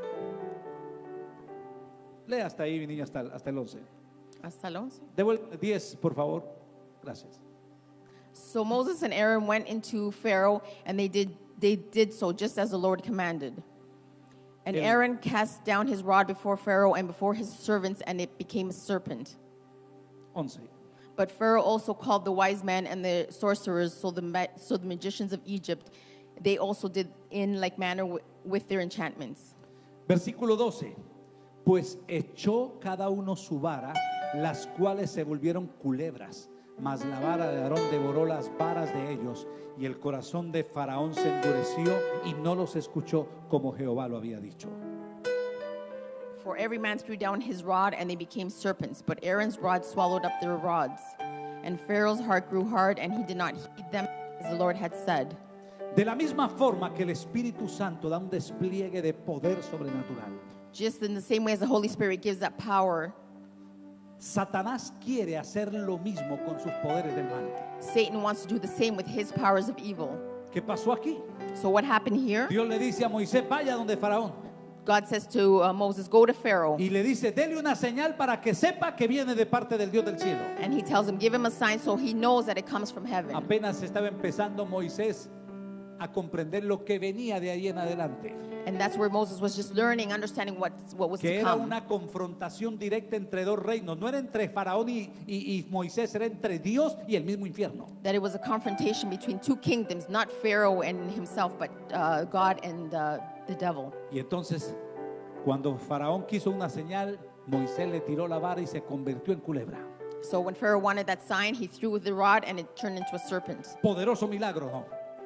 Lea hasta ahí, mi niña, hasta, hasta el once. Hasta el once. Devuelve diez, por favor. Gracias. So Moses and Aaron went into Pharaoh, and they did they did so just as the Lord commanded. And El- Aaron cast down his rod before Pharaoh and before his servants, and it became a serpent. once. But Pharaoh also called the wise men and the sorcerers, so the ma- so the magicians of Egypt, they also did in like manner w- with their enchantments. Versículo doce. Pues echó cada uno su vara, las cuales se volvieron culebras, mas la vara de Aarón devoró las varas de ellos, y el corazón de Faraón se endureció y no los escuchó como Jehová lo había dicho. For every man threw down his rod, and they became serpents. But Aaron's rod swallowed up their rods. And Pharaoh's heart grew hard, and he did not heed them, as the Lord had said. De la misma forma que el Espíritu Santo da un despliegue de poder sobrenatural, Just in the same way as the Holy Spirit gives that power, Satanás quiere hacer lo mismo con sus poderes del mal. Satan wants to do the same with his powers of evil. ¿Qué pasó aquí? So what happened here? Dios le dice a Moisés, vaya donde Faraón, God says to uh, Moses, go to Pharaoh. y le dice, dele una señal para que sepa que viene de parte del Dios del cielo. And he tells him, give him a sign so he knows that it comes from heaven. Apenas estaba empezando Moisés a comprender lo que venía de ahí en adelante, And that's where Moses was just learning, understanding what, what was que to era come. una confrontación directa entre dos reinos. No era entre Faraón y, y- y Moisés, era entre Dios y el mismo infierno. That it was a confrontation between two kingdoms, not Pharaoh and himself, but uh, God and uh, the devil. Y entonces, cuando Faraón quiso una señal, Moisés le tiró la vara y se convirtió en culebra. So when Pharaoh wanted that sign, he threw the rod and it turned into a serpent. Poderoso milagro, ¿no?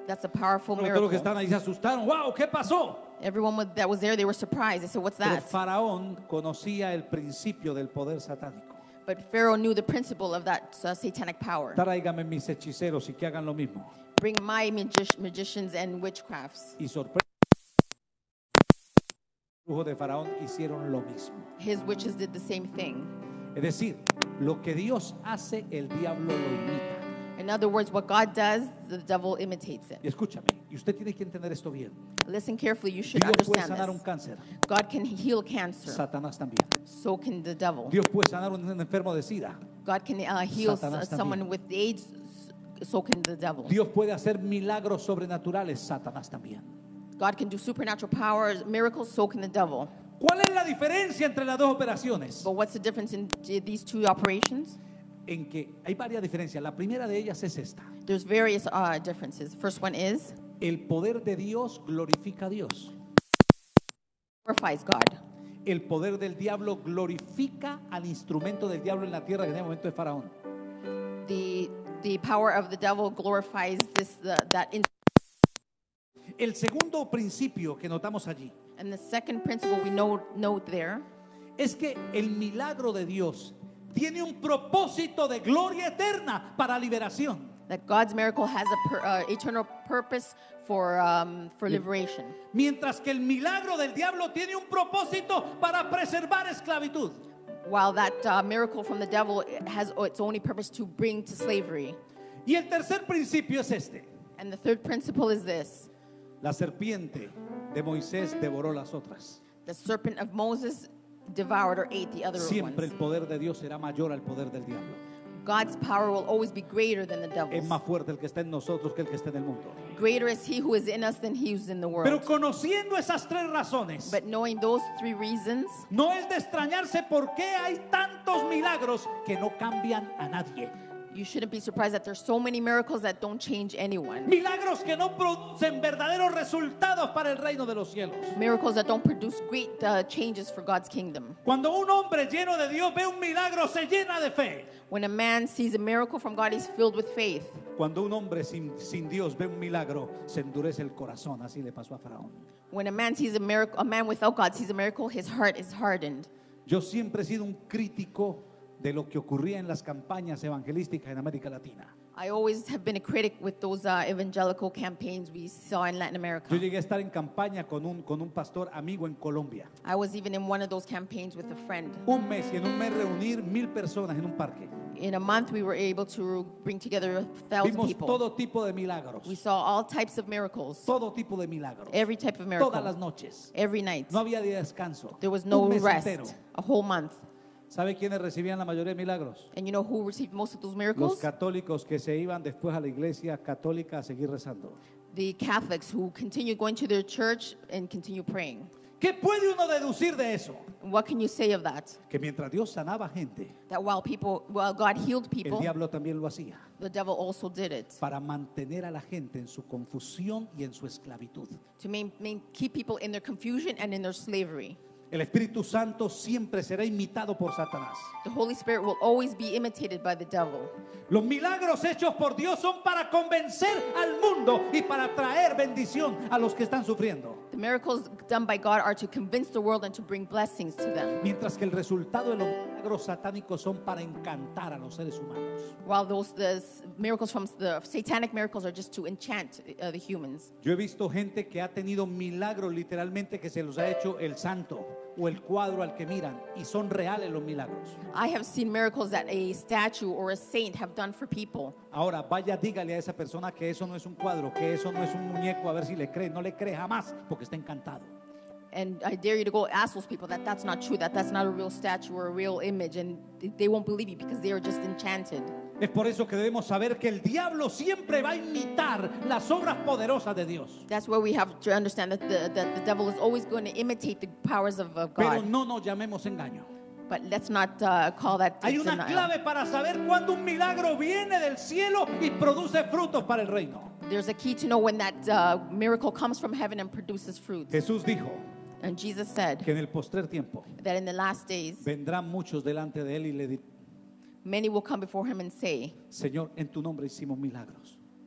That's a powerful Bueno, todos los que miracle. están ahí se asustaron. ¡Wow! ¿Qué pasó? Everyone with- that was there, they were surprised. They said, what's Pero that? Faraón conocía el principio del poder satánico. But Pharaoh knew the principle of that uh, satanic power. Tráigame mis hechiceros y que hagan lo mismo. Bring my magi- magicians and witchcrafts. Y sorpresa. Los brujos de Faraón hicieron lo mismo. His witches did the same thing. Es decir, lo que Dios hace, el diablo lo imita. In other words, what God does, the devil imitates Y it. escúchame, y usted tiene que entender esto bien. Listen carefully, you should Dios puede understand sanar un this. cáncer, God can heal cancer. Satanás también. So can the devil. Dios puede sanar un enfermo de SIDA. God can uh, heal Satanás s- someone también. with AIDS. So can the devil. Dios puede hacer milagros sobrenaturales, Satanás también. God can do supernatural powers, miracles. So can the devil. ¿Cuál es la diferencia entre las dos operaciones? But what's the difference in t- these two operations? En que hay varias diferencias. La primera de ellas es esta. There's various uh, differences. First one is El poder de Dios glorifica a Dios. glorifies God. El poder del diablo glorifica al instrumento del diablo en la tierra que en el momento de Faraón. The the power of the devil glorifies this the, that. In- El segundo principio que notamos allí and the second principle we note note there es que el milagro de Dios tiene un propósito de gloria eterna para liberación. that God's miracle has a per, uh, eternal purpose for um, for liberation, Mientras que el milagro del diablo tiene un propósito para preservar esclavitud. while that uh, miracle from the devil has its only purpose to bring to slavery. Y el tercer principio es este. And the third principle is this: La serpiente de Moisés devoró las otras. the serpent of Moses devoured or ate the other Siempre el ones. poder de Dios será mayor al poder del diablo. God's power will always be greater than the Es devil's. más fuerte el que está en nosotros que el que está en el mundo. Greater is he who is in us than he who's in the world. Pero conociendo esas tres razones, But knowing those three reasons, no es de extrañarse por qué hay tantos milagros que no cambian a nadie. you shouldn't be surprised that there's so many miracles that don't change anyone. Milagros que no producen verdaderos resultados para el reino de los cielos. Miracles that don't produce great uh, changes for God's kingdom. Cuando un hombre lleno de Dios ve un milagro, se llena de fe. When a man sees a miracle from God, he's filled with faith. Cuando un hombre sin, sin Dios ve un milagro, se endurece el corazón. Así le pasó a Faraón. When a man sees a miracle, a man without God sees a miracle, his heart is hardened. Yo siempre he sido un crítico de lo que ocurría en las campañas evangelísticas en América Latina. I always have been a critic with those uh, evangelical campaigns we saw in Latin America. Yo llegué a estar en campaña con un, con un pastor amigo en Colombia. I was even in one of those campaigns with a friend. Un mes y en un mes reunir mil personas en un parque. In a month, we were able to bring together a thousand Vimos people. todo tipo de milagros. We saw all types of miracles, Todo tipo de milagros. every type of Todas las miracle, noches. every night. No había día de descanso. There was no un mes rest, entero. a whole month. ¿Sabe quiénes recibían la mayoría de milagros? And you know who received most of those Los miracles? católicos que se iban después a la iglesia católica a seguir rezando. The Catholics who continued going to their church and continue praying. ¿Qué puede uno deducir de eso? What can you say of that? Que mientras Dios sanaba gente, That while people, while God healed el people, diablo también lo hacía the devil also did it para mantener a la gente en su confusión y en su esclavitud. to main, main, keep people in their confusion and in their slavery. El Espíritu Santo siempre será imitado por Satanás. The Holy Spirit will always be imitated by the devil. Los milagros hechos por Dios son para convencer al mundo y para traer bendición a los que están sufriendo. The miracles done by God are to convince the world and to bring blessings to them. Mientras que el resultado de los milagros satánicos son para encantar a los seres humanos. While those the s- miracles from the satanic miracles are just to enchant uh, the humans. Yo he visto gente que ha tenido milagros literalmente que se los ha hecho el santo o el cuadro al que miran y son reales los milagros. I have seen miracles that a statue or a saint have done for people. Ahora vaya, dígale a esa persona que eso no es un cuadro, que eso no es un muñeco, a ver si le cree. No le cree jamás porque está encantado. And I dare you to go ask those people that that's not true, that that's not a real statue or a real image, and they won't believe you because they are just enchanted. Es por eso que debemos saber que el diablo siempre va a imitar las obras poderosas de Dios. That's where we have to understand that the, that the devil is always going to imitate the powers of, of Pero God. no nos llamemos engaño. But let's not uh, call that Hay una denial. clave para saber cuándo un milagro viene del cielo y produce frutos para el reino. There's a key to know when that uh, miracle comes from heaven and produces fruit. Jesús dijo And Jesus said que en el postrer tiempo that in the last days, vendrán muchos delante de él y le dirán: many will come before him and say, Señor, en tu nombre hicimos milagros.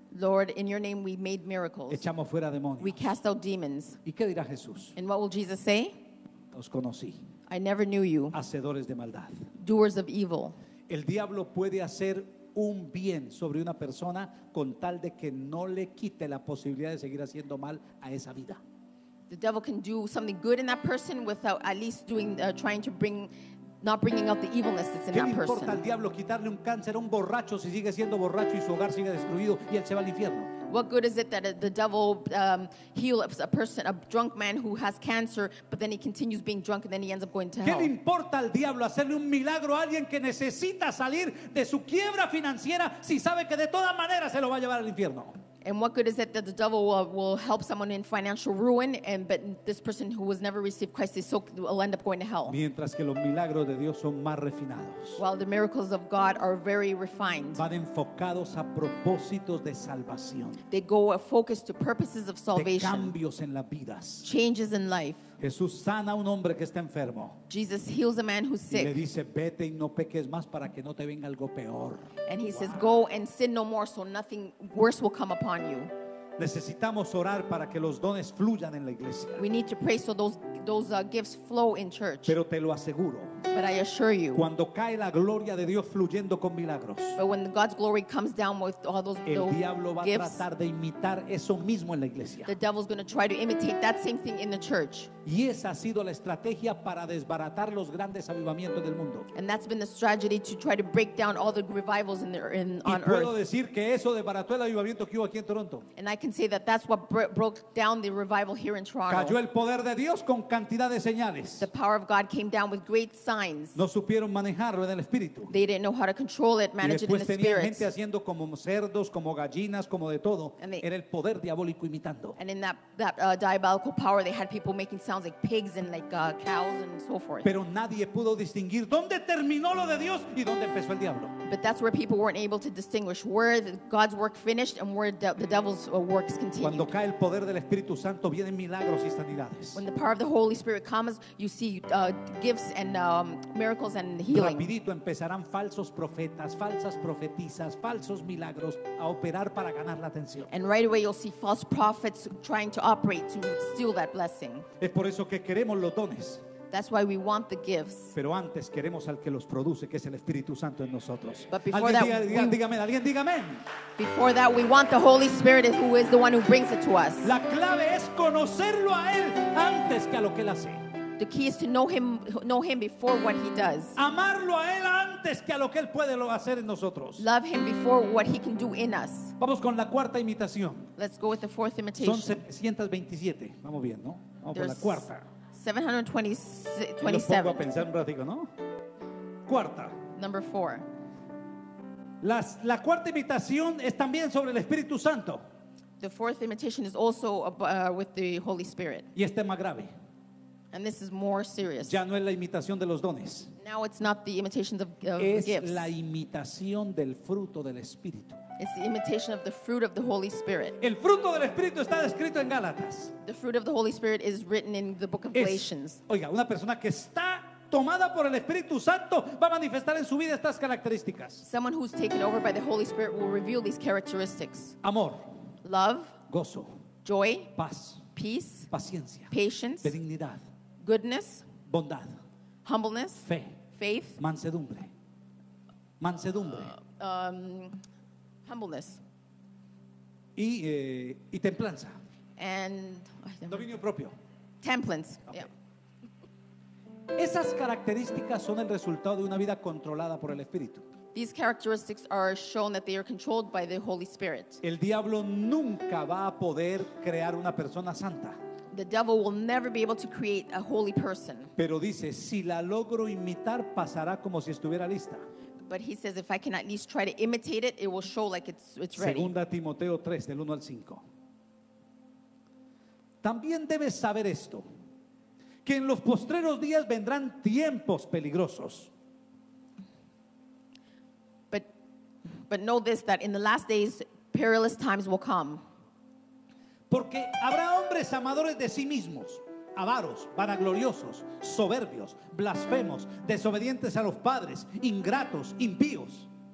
Lord, in your name we made miracles. echamos fuera We demonios. cast out demons. ¿Y qué dirá Jesús? And what will Jesus say? Os conocí, I never knew you, hacedores de maldad. doers of evil. El diablo puede hacer un bien sobre una persona con tal de que no le quite la posibilidad de seguir haciendo mal a esa vida. The devil can do something good in that person without at least doing, uh, trying to bring, not bringing out the evilness that's in ¿Qué le that importa al person. diablo quitarle un cáncer a un borracho si sigue siendo borracho y su hogar sigue destruido y él se va al infierno? What good is it that uh, the devil um, heal a person, a drunk man who has cancer, but then he continues being drunk and then he ends up going to ¿Qué hell? le importa al diablo hacerle un milagro a alguien que necesita salir de su quiebra financiera si sabe que de todas maneras se lo va a llevar al infierno? And what good is it that the devil will, will help someone in financial ruin, and but this person who has never received Christ is so, will end up going to hell? Mientras que los milagros de Dios son más refinados, While the miracles of God are very refined, van enfocados a propósitos de salvación, they go a focus to purposes of de salvation, cambios en las vidas. changes in life. Jesús sana a un hombre que está enfermo Jesus heals a man who's y le sick, dice, vete y no peques más para que no te venga algo peor. and he says, "Go and sin no more, so nothing worse will come upon you." Necesitamos orar para que los dones fluyan en la iglesia. We need to pray so those those uh, gifts flow in church. Pero te lo aseguro, But I assure you, cuando cae la gloria de Dios fluyendo con milagros, but when God's glory comes down with all those, el those diablo va a gifts, tratar de imitar eso mismo en la iglesia. the devil's going to try to imitate that same thing in the church. Y esa ha sido la estrategia para desbaratar los grandes avivamientos del mundo. And that's been the strategy to try to break down all the revivals in the, in, Y on puedo earth. decir que eso desbarató el avivamiento que hubo aquí en Toronto. And I can say that that's what bro- broke down the revival here in Cayó Toronto. el poder de Dios con cantidad de señales. The power of God came down with great signs. No supieron manejarlo en el espíritu. They didn't know how to control it, Y manage it in después the tenían spirits. gente haciendo como cerdos, como gallinas, como de todo. And they- Era el poder diabólico imitando. And in that, that uh, diabolical power, they had people making sounds like pigs and like uh, cows and so forth. Pero nadie pudo distinguir dónde terminó lo de Dios y dónde empezó el diablo. But that's where people weren't able to distinguish where the, God's work finished and where de- the devil's uh, works Cuando continued. cae el poder del Espíritu Santo vienen milagros y sanidades. When the power of the Holy Spirit comes, you see uh, gifts and um, miracles and healing. Rapidito empezarán falsos profetas, falsas profetizas, falsos milagros a operar para ganar la atención. And right away, you'll see false prophets trying to operate to steal that blessing. Es por eso que queremos los dones, That's why we want the gifts. pero antes queremos al que los produce, que es el Espíritu Santo en nosotros. But before Alguien that, diga, diga, we- dígame, alguien dígame. Before that, we want the Holy Spirit who is the one who brings it to us. La clave es conocerlo a Él antes que a lo que Él hace. The key is to know him, know him before what he does. Amarlo a Él antes que a lo que Él puede lo hacer en nosotros. Love him before what he can do in us. Vamos con la cuarta imitación. Let's go with the fourth Son imitation. setecientos veintisiete. Vamos bien, ¿no? Vamos por la There's cuarta. seven hundred Yo los pongo a twenty-seven. pensar un ratico, ¿no? Cuarta. Number four. Las- la cuarta imitación es también sobre el Espíritu Santo. The fourth imitation is also ab- uh, with the Holy Spirit. Y este es más grave. And this is more serious. Ya no es la imitación de los dones. Now it's not the imitations of, of Es gifts. la imitación del fruto del Espíritu. It's the imitation of the fruit of the Holy Spirit. El fruto del Espíritu está descrito en Gálatas. The fruit of the Holy Spirit is written in the book of Es, Galatians. oiga, una persona que está tomada por el Espíritu Santo va a manifestar en su vida estas características. Someone who's taken over by the Holy Spirit will reveal these characteristics: Amor, love, gozo, joy, paz, peace, paciencia, patience, benignidad, goodness, bondad, humbleness, fe, faith, mansedumbre. Mansedumbre. um, humbleness, Y, eh, y templanza. and Dominio propio. temperance. Ok. Yeah. Esas características son el resultado de una vida controlada por el Espíritu. These characteristics are shown that they are controlled by the Holy Spirit. El diablo nunca va a poder crear una persona santa. The devil will never be able to create a holy person. Pero dice, si la logro imitar, pasará como si estuviera lista. But he says if I can at least try to imitate it, it will show like it's, it's ready. Segunda Timoteo tres, del uno al cinco. También debes saber esto, que en los postreros días vendrán tiempos peligrosos. But, but know this, that in the last days, perilous times will come. Porque habrá hombres amadores de sí mismos, avaros, vanagloriosos, soberbios, blasfemos, desobedientes a los padres, ingratos, impíos.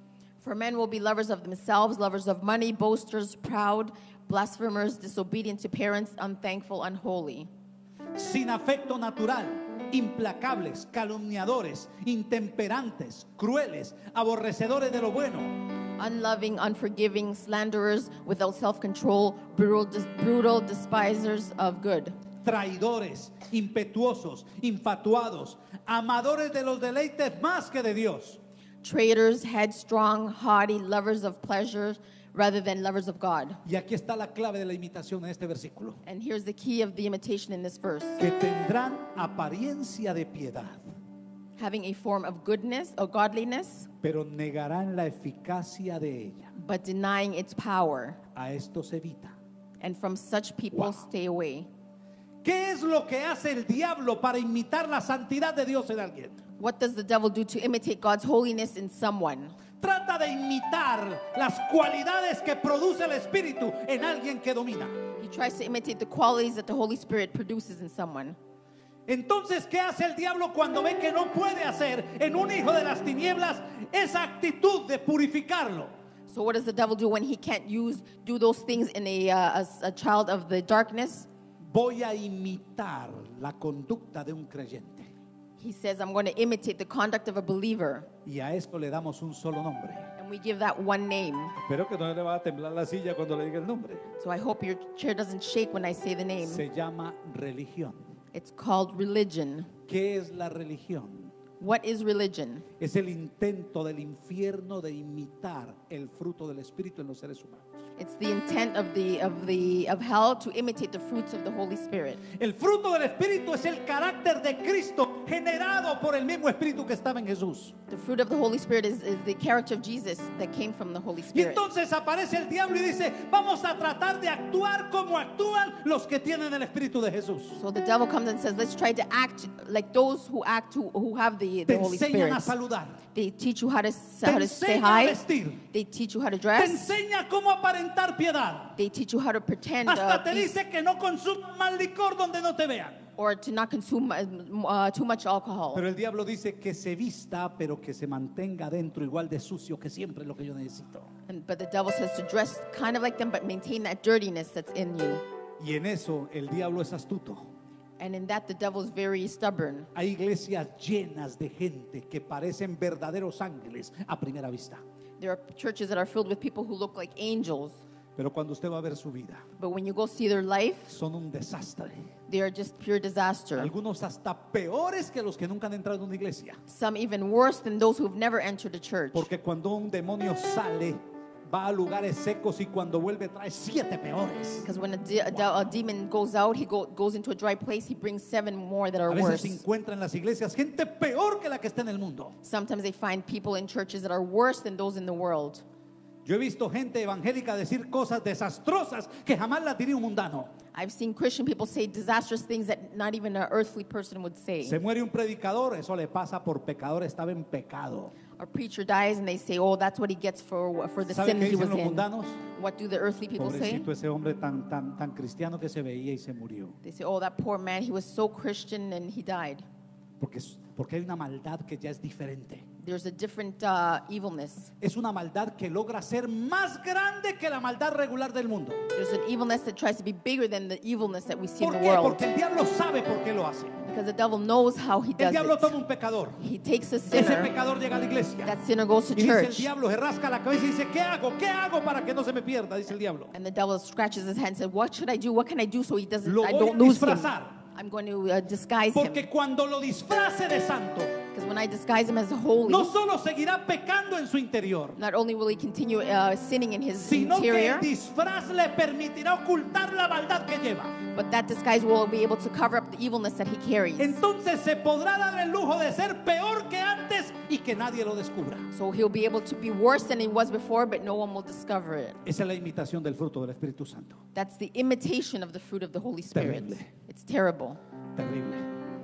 For men will be lovers of themselves, lovers of money, boasters, proud, blasphemers, disobedient to parents, unthankful, unholy. Sin afecto natural, implacables, calumniadores, intemperantes, crueles, aborrecedores de lo bueno, Unloving, unforgiving, slanderers, without self-control, brutal, dis- brutal despisers of good. traidores, impetuosos, infatuados, amadores de los deleites más que de Dios, Traitors, headstrong, haughty, lovers of pleasure rather than lovers of God. y aquí está la clave de la imitación en este versículo, And here's the key of the imitation in this verse. que tendrán apariencia de piedad, Having a form of goodness or godliness, pero negarán la eficacia de ella. but denying its power. A esto se evita. And from such people Wow. stay away. ¿Qué es lo que hace el diablo para imitar la santidad de Dios en alguien? What does the devil do to imitate God's holiness in someone? Trata de imitar las cualidades que produce el Espíritu en alguien que domina. He tries to imitate the qualities that the Holy Spirit produces in someone. Entonces, ¿qué hace el diablo cuando ve que no puede hacer en un hijo de las tinieblas esa actitud de purificarlo? So what does the devil do when he can't use do those things in a, uh, a, a child of the darkness? Voy a imitar la conducta de un creyente. He says, I'm going to imitate the conduct of a believer. Y a esto le damos un solo nombre. And we give that one name. Espero que no le va a temblar la silla cuando le diga el nombre. So I hope your chair doesn't shake when I say the name. Se llama religión. It's called religion. ¿Qué es la religión? What is religion? Es el intento del infierno de imitar el fruto del Espíritu en los seres humanos. It's the intent of the of the of hell to imitate the fruits of the Holy Spirit. El fruto del Espíritu es el carácter de Cristo generado por el mismo Espíritu que estaba en Jesús. The fruit of the Holy Spirit is, is the character of Jesus that came from the Holy Y Spirit. entonces aparece el diablo y dice, vamos a tratar de actuar como actúan los que tienen el Espíritu de Jesús. So the devil comes and says, let's try to act like those who act who, who have the, Te the Holy enseñan Spirit. a saludar, They teach you how to, te how to say enseñan a hi. vestir, They teach you how to te dress. enseña cómo aparentar piedad. They teach you how to pretend Hasta uh, te peace, dice que no consuman más licor donde no te vean. or to not consume uh, uh, too much alcohol. Pero el diablo dice que se vista, pero que se mantenga dentro igual de sucio, que siempre es lo que yo necesito. And, but the devil says to dress kind of like them, but maintain that dirtiness that's in you. Y en eso el diablo es astuto. And in that, the devil is very stubborn. Hay iglesias llenas de gente que parecen verdaderos ángeles a primera vista. There are churches that are filled with people who look like angels, Pero cuando usted va a ver su vida, but when you go see their life, son un desastre. they are just pure disaster. Algunos hasta peores que los que nunca han entrado en una iglesia. Some even worse than those who've never entered a church. Porque cuando un demonio sale, va a lugares secos y cuando vuelve trae siete peores. Because when a, de- a, de- a demon goes out, he go- goes into a dry place, he brings seven more that are A veces worse. se encuentra en las iglesias gente peor que la que está en el mundo. Sometimes they find people in churches that are worse than those in the world. Yo he visto gente evangélica decir cosas desastrosas que jamás las diría un mundano. I've seen Christian people say disastrous things that not even an earthly person would say. Se muere un predicador, eso le pasa por pecador, estaba en pecado. A preacher dies and they say, oh, that's what he gets for, for the ¿Sabe sin qué he was dicen los in. mundanos? What do the earthly people say? Pobrecito ese hombre tan, tan, tan cristiano que se veía y se murió. They say, oh, that poor man, he was so Christian and he died. Porque, es- porque hay una maldad que ya es diferente. There's a different uh, evilness. Es una maldad que logra ser más grande que la maldad regular del mundo. There's an evilness that tries to be bigger than the evilness that we see in ¿Por the qué? world. Porque el diablo sabe por qué lo hace. Because the devil knows how he El does diablo it. toma un pecador. He takes a Ese sinner. pecador llega a la iglesia. That sinner goes to Y dice el church. diablo, se rasca la cabeza y dice, ¿qué hago? ¿Qué hago para que no se me pierda? Dice el diablo. And the devil scratches his head and says, what should I do? What can I do so he doesn't, Lo I voy don't a lose him? disfrazar. I'm going to uh, disguise him. Porque cuando lo disfrace de santo, Because when I disguise him as holy, no solo seguirá pecando en su interior, not only will he continue uh, sinning in his sino que interior, el disfraz le permitirá ocultar la maldad que lleva. but that disguise will be able to cover up the evilness that he carries. Entonces se podrá dar el lujo de ser peor que antes y que nadie lo descubra. So he'll be able to be worse than he was before, but no one will discover it. Esa es la imitación del fruto del Espíritu Santo. That's the imitation of the fruit of the Holy Spirit. Terrible. It's terrible. Terrible.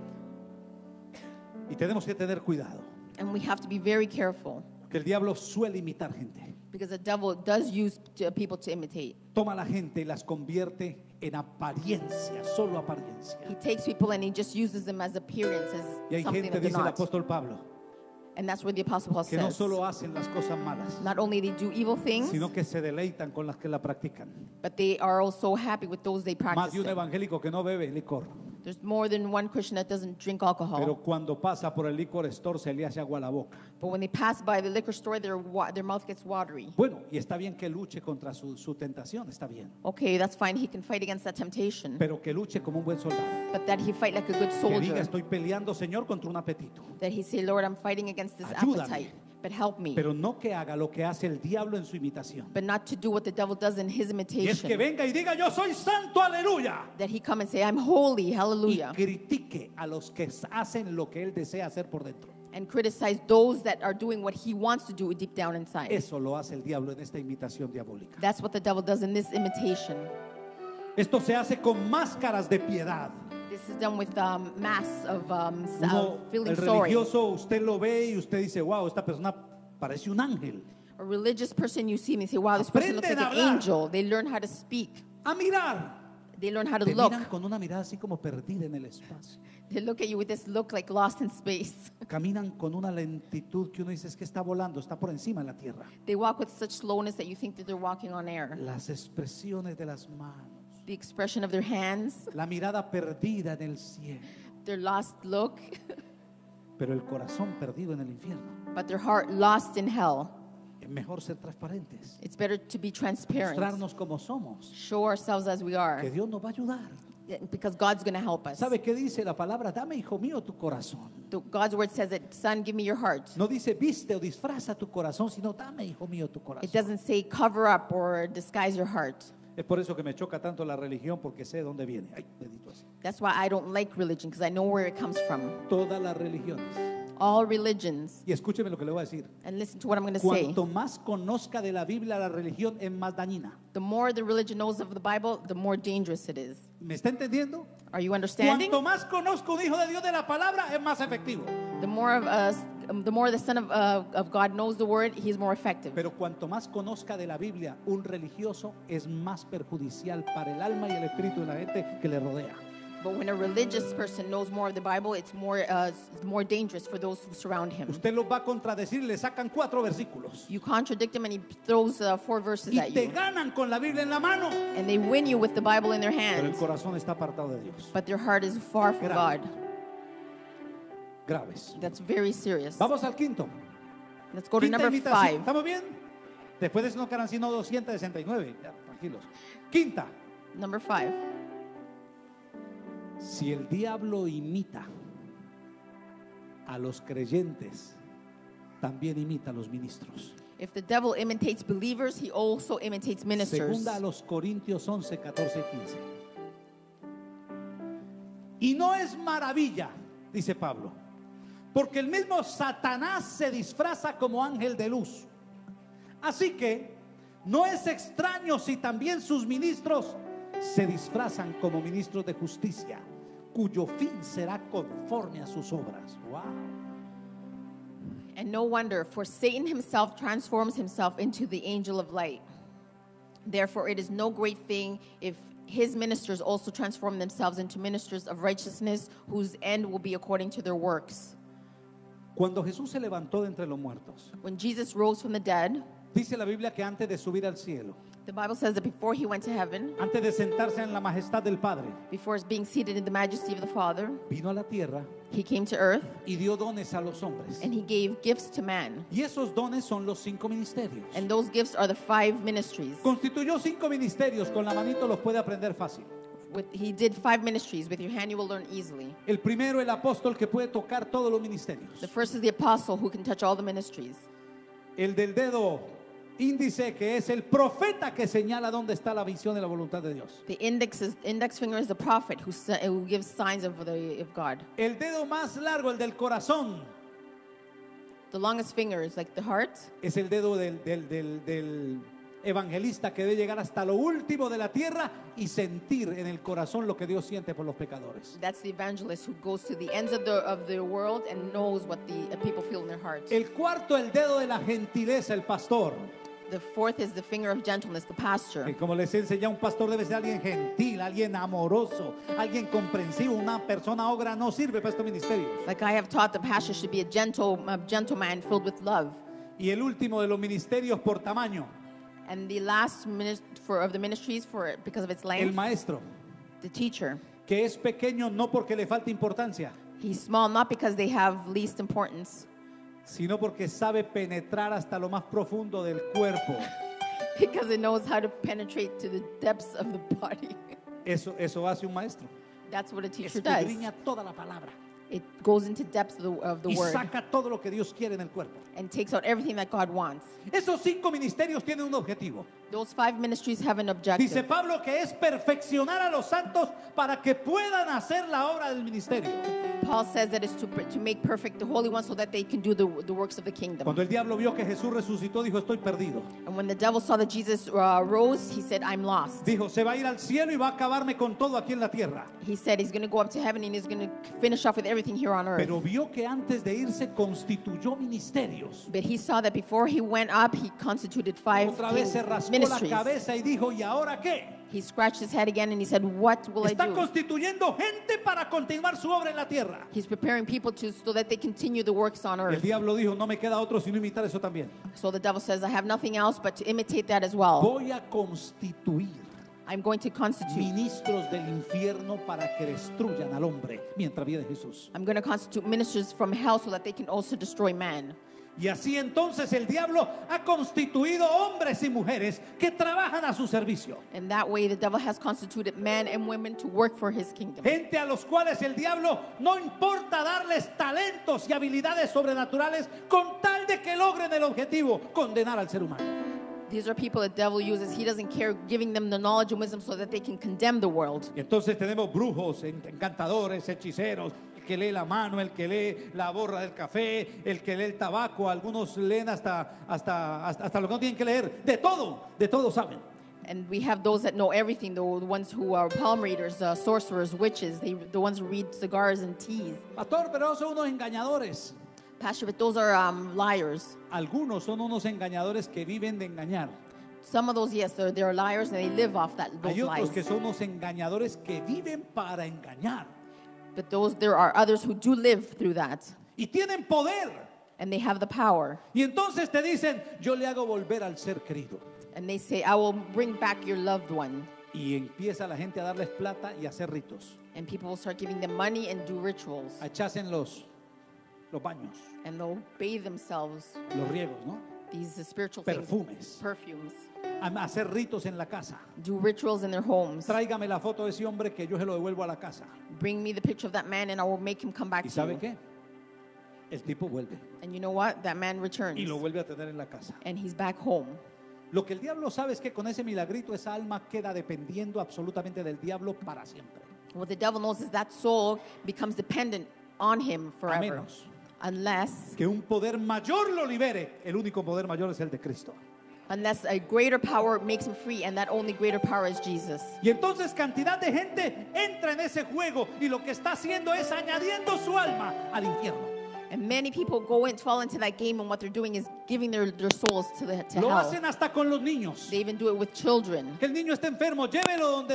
Y tenemos que tener cuidado, And we have to be very careful que el diablo suele imitar gente. because the devil does use to- people to imitate. Toma a la gente y las convierte en apariencia, solo apariencia. He takes people and he just uses them as appearances, Y hay something gente, that they're dice el not. apóstol Pablo, And that's where the Apostle Paul que no says, solo hacen las cosas malas, not only they do evil things, sino que se deleitan con las que la practican. but they are also happy with those they Más practice de un it. evangélico que no bebe licor, There's more than one Christian that doesn't drink pero alcohol. cuando pasa por el licor store se le hace agua a la boca. But when they pass by the liquor store, their, wa- their mouth gets watery. Bueno, y está bien que luche contra su, su tentación, está bien. Okay, that's fine. He can fight against that temptation. Pero que luche como un buen soldado. But that he fight like a good Que diga, soldier. estoy peleando, Señor, contra un apetito. That he say, Lord, I'm fighting against this Ayúdame. appetite. But help me. Pero no que haga lo que hace el diablo en su imitación. But not to do what the devil does in his Y es imitation. que venga y diga, yo soy santo, aleluya. That he come and say, I'm holy, Y hallelujah. critique a los que hacen lo que él desea hacer por dentro. And criticize those that are doing what he wants to do deep down inside. Eso lo hace el diablo en esta imitación diabólica. That's what the devil does in this imitation. Esto se hace con máscaras de piedad. This is done with um, masks of, um, s- Uno, of feeling el sorry. religioso, usted lo ve y usted dice, wow, esta persona parece un ángel. A religious person you see and you say, wow, this person looks like Aprenden an a hablar. angel. They learn how to speak. A mirar. They learn how to Te look. miran con una mirada así como perdida en el espacio. They look at you with this look like lost in space. Caminan con una lentitud que uno dice es que está volando, está por encima de la tierra. They walk with such slowness that you think that they're walking on air. Las expresiones de las manos, The expression of their hands, la mirada perdida en el cielo, their lost look, pero el corazón perdido en el infierno. but their heart lost in hell. Es mejor ser transparentes, It's better to be transparent. mostrarnos como somos, Show ourselves as we que are, Dios nos va a ayudar. because God's going to help us. ¿Sabe qué dice la palabra? Dame, hijo mío, tu corazón. The- God's word says that, son, give me your heart. No dice viste o disfraza tu corazón, sino dame, hijo mío, tu It corazón. doesn't say cover up or disguise your heart. Es por eso que me choca tanto la religión, porque sé dónde viene. Ay, dedito así. That's why I don't like religion, because I know where it comes from. Todas las religiones. All religions. Y escúcheme lo que le voy a decir. And listen to what I'm going to say. Cuanto más conozca de la Biblia la religión, es más dañina. The more the religion knows of the Bible, the more dangerous it is. ¿Me está entendiendo? Are you understanding? Cuanto más conozco un hijo de Dios de la palabra, es más efectivo. The more of us, um, the more the Son of, uh, of God knows the word, he's more effective. Pero cuanto más conozca de la Biblia un religioso, es más perjudicial para el alma y el espíritu de la gente que le rodea. But when a religious person knows more of the Bible, it's more, uh, it's more dangerous for those who surround him. Usted los va a contradecir, le sacan cuatro versículos. You contradict him and he throws uh, four verses Y at te you. ganan con la Biblia en la mano. And they win you with the Bible in their Pero el hands. corazón está apartado de Dios. But their heart is far from Grave. God. Graves. That's very serious. Vamos al quinto. Let's go to Quinta number invitación. five. ¿Estamos bien? Después de eso no quedan sino doscientos sesenta y nueve. Ya, tranquilos. Quinta. Number five. Si el diablo imita a los creyentes, también imita a los ministros. If the devil imitates believers, he also imitates ministers. Segunda a los Corintios once, catorce y quince. Y no es maravilla, dice Pablo, porque el mismo Satanás se disfraza como ángel de luz. Así que no es extraño si también sus ministros se disfrazan como ministros de justicia, cuyo fin será conforme a sus obras. Wow. And no wonder, for Satan himself transforms himself into the angel of light. Therefore, it is no great thing if his ministers also transform themselves into ministers of righteousness, whose end will be according to their works. Cuando Jesús se levantó de entre los muertos, When Jesus rose from the dead, dice la Biblia que antes de subir al cielo, the Bible says that before he went to heaven, antes de sentarse en la majestad del Padre, before being seated in the majesty of the Father, vino a la tierra he came to earth y dio dones a los hombres. and he gave gifts to man. Y esos dones son los cinco ministerios. And those gifts are the five ministries. Constituyó cinco ministerios, con la manito los puede aprender fácil. With, he did five ministries. With your hand, you will learn easily. El primero, el apóstol, que puede tocar todos los ministerios. The first is the apostle, who can touch all the ministries. El del dedo índice, que es el profeta que señala dónde está la visión y la voluntad de Dios. The index, is, index finger is the prophet who, sa- who gives signs of, the, of God. El dedo más largo, el del corazón, The longest finger is like the heart. es el dedo del, del, del, del evangelista, que debe llegar hasta lo último de la tierra y sentir en el corazón lo que Dios siente por los pecadores. That's the evangelist who goes to the ends of the, of the world and knows what the uh, people feel in their hearts. El cuarto, el dedo de la gentileza, el pastor. The fourth is the finger of gentleness, the pastor. Que como les enseñé, un pastor debe ser alguien gentil, alguien amoroso, alguien comprensivo. Una persona ogra no sirve para estos ministerios. Like I have taught, the pastor should be a gentle, a gentleman filled with love. Y el último de los ministerios por tamaño, And the last minis- for of the ministries, for because of its el length, maestro, the teacher. que es pequeño no porque le falte importancia, He's small not because they have least importance, sino porque sabe penetrar hasta lo más profundo del cuerpo. because it knows how to penetrate to the depths of the body. Eso, eso hace un maestro. That's what a teacher does. Escudriña toda la palabra It goes into depths of the, of the y word saca todo lo que Dios quiere en el cuerpo. and takes out everything that God wants. Esos cinco ministerios tienen un objetivo. Those five ministries have an Dice objective. Pablo que es perfeccionar a los santos para que puedan hacer la obra del ministerio. Paul says that it's to, to make perfect the holy ones so that they can do the, the works of the kingdom. Cuando el diablo vio que Jesús resucitó, dijo, estoy perdido. And when the devil saw that Jesus uh, rose, he said, I'm lost. Dijo, se va a ir al cielo y va a acabarme con todo aquí en la tierra. He said he's going to go up to heaven and he's going to finish off with everything here on earth. Pero vio que antes de irse constituyó ministerios. But he saw that before he went up, he constituted five Otra vez se king- rascó la ministries. cabeza y dijo, ¿y ahora qué? He scratched his head again and he said, what will I Está do? constituyendo gente para continuar su obra en la tierra. He's preparing people to so that they continue the works on El earth. diablo dijo, no me queda otro sino imitar eso también. So the devil says, I have nothing else but to imitate that as well. Voy a constituir I'm going to constitute. ministros del infierno para que destruyan al hombre mientras vive Jesús. I'm going to constitute ministers from hell so that they can also destroy man. Y así entonces el diablo ha constituido hombres y mujeres que trabajan a su servicio. And that way the devil has constituted men and women to work for his kingdom. Gente a los cuales el diablo no importa darles talentos y habilidades sobrenaturales con tal de que logren el objetivo, condenar al ser humano. These are people the devil uses. He doesn't care giving them the knowledge and wisdom so that they can condemn the world. Y entonces tenemos brujos, en- encantadores, hechiceros, el que lee la mano, el que lee la borra del café, el que lee el tabaco, algunos leen hasta, hasta, hasta, hasta lo que no tienen que leer, de todo, de todo saben. And we have those that know everything, the ones who are palm readers, uh, sorcerers, witches, they, the ones who read cigars and teas. Pastor, pero son unos engañadores. Pastor, but those are um, liars. Algunos son unos engañadores que viven de engañar. Some of those, yes, they're, they're liars and they live off that, those Hay otros lies. que son unos engañadores que viven para engañar. But those, there are others who do live through that. Y tienen poder. And they have the power. Y entonces te dicen, yo le hago volver al ser querido. And they say, I will bring back your loved one. Y empieza la gente a darles plata y a hacer ritos. And people will start giving them money and do rituals. A echarse en los, los baños, And they'll bathe themselves, los riegos, ¿no? these uh, spiritual Perfumes. things, perfumes. A a hacer ritos en la casa. Do rituals in their homes. Tráigame la foto de ese hombre que yo se lo devuelvo a la casa. Bring me the picture of that man and I will make him come back ¿Y to sabe you. qué? El tipo vuelve And you know what? That man returns. y lo vuelve a tener en la casa. And he's back home. Lo que el diablo sabe es que con ese milagrito esa alma queda dependiendo absolutamente del diablo para siempre. What the devil knows is that soul becomes dependent on him A forever. menos Unless, que un poder mayor lo libere. El único poder mayor es el de Cristo. unless a greater power makes him free, and that only greater power is Jesus. Y entonces cantidad de gente entra en ese juego y lo que está haciendo es añadiendo su alma al infierno. And many people go and fall into that game, and what they're doing is giving their, their souls to, the, to Lo hell. hacen hasta con los niños. They even do it with children. Que el niño está enfermo, llévelo donde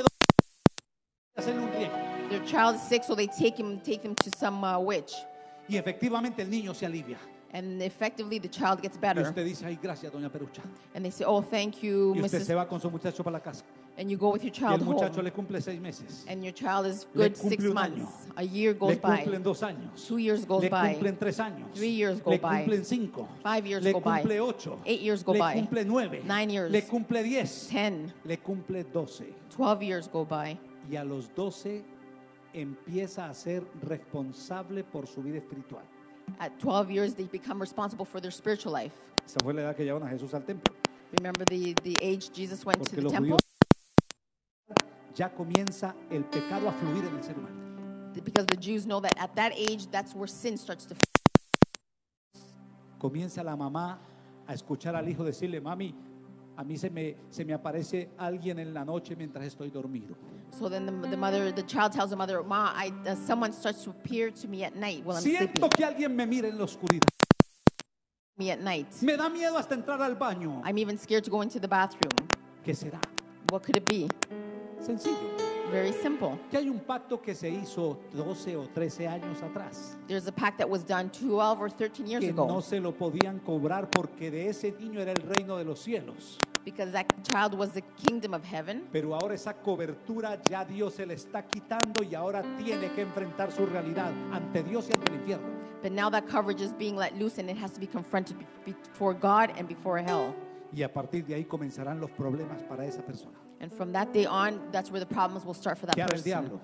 hacerle un riego. Their child is sick, so they take him, take them to some uh, witch. Y efectivamente el niño se alivia. And effectively, the child gets Y better. usted dice, ay, gracias, doña Perucha. And they say, oh, thank you, Y usted Missus se va con su muchacho para la casa. And you go with your Y child el muchacho home. le cumple seis meses. And your child is Le good six cumple un months. año. A year goes Le by. cumplen dos años. Two years goes Le by. cumplen tres años. Three years go Le by. cumplen cinco. Five years Le go by. cumple ocho. Eight years go Le by. cumple nueve. Nine years. Le cumple diez. Ten. Le cumple doce. Twelve years go by. Y a los doce empieza a ser responsable por su vida espiritual. At twelve years, they become responsible for their spiritual life. Esa fue la edad que llevaron a Jesús al templo. Remember the, the age Jesus went to Porque the los temple? judíos ya comienza el pecado a fluir en el ser humano. Because the Jews know that at that age, that's where sin starts to. Comienza la mamá a escuchar al hijo decirle, mami, a mí se me, se me aparece alguien en la noche mientras estoy dormido. So then the, the mother, the child tells the mother, Ma, I, uh, someone starts to appear to me at night while I'm Siento sleeping. que alguien me mira en la oscuridad. me at night. Me da miedo hasta entrar al baño. I'm even scared to go into the bathroom. ¿Qué será? What could it be? Sencillo. Very simple. Que hay un pacto que se hizo doce o trece años atrás, There's a pact that was done twelve or thirteen years que ago no se lo podían cobrar porque de ese niño era el reino de los cielos. because that child was the kingdom of heaven. Pero ahora esa cobertura ya Dios se le está quitando y ahora tiene que enfrentar su realidad ante Dios y ante el infierno. But now that coverage is being let loose and it has to be confronted be- before God and before hell. Y a partir de ahí comenzarán los problemas para esa persona. And from that day on, that's where the problems will start for that ¿Qué hará el person. diablo?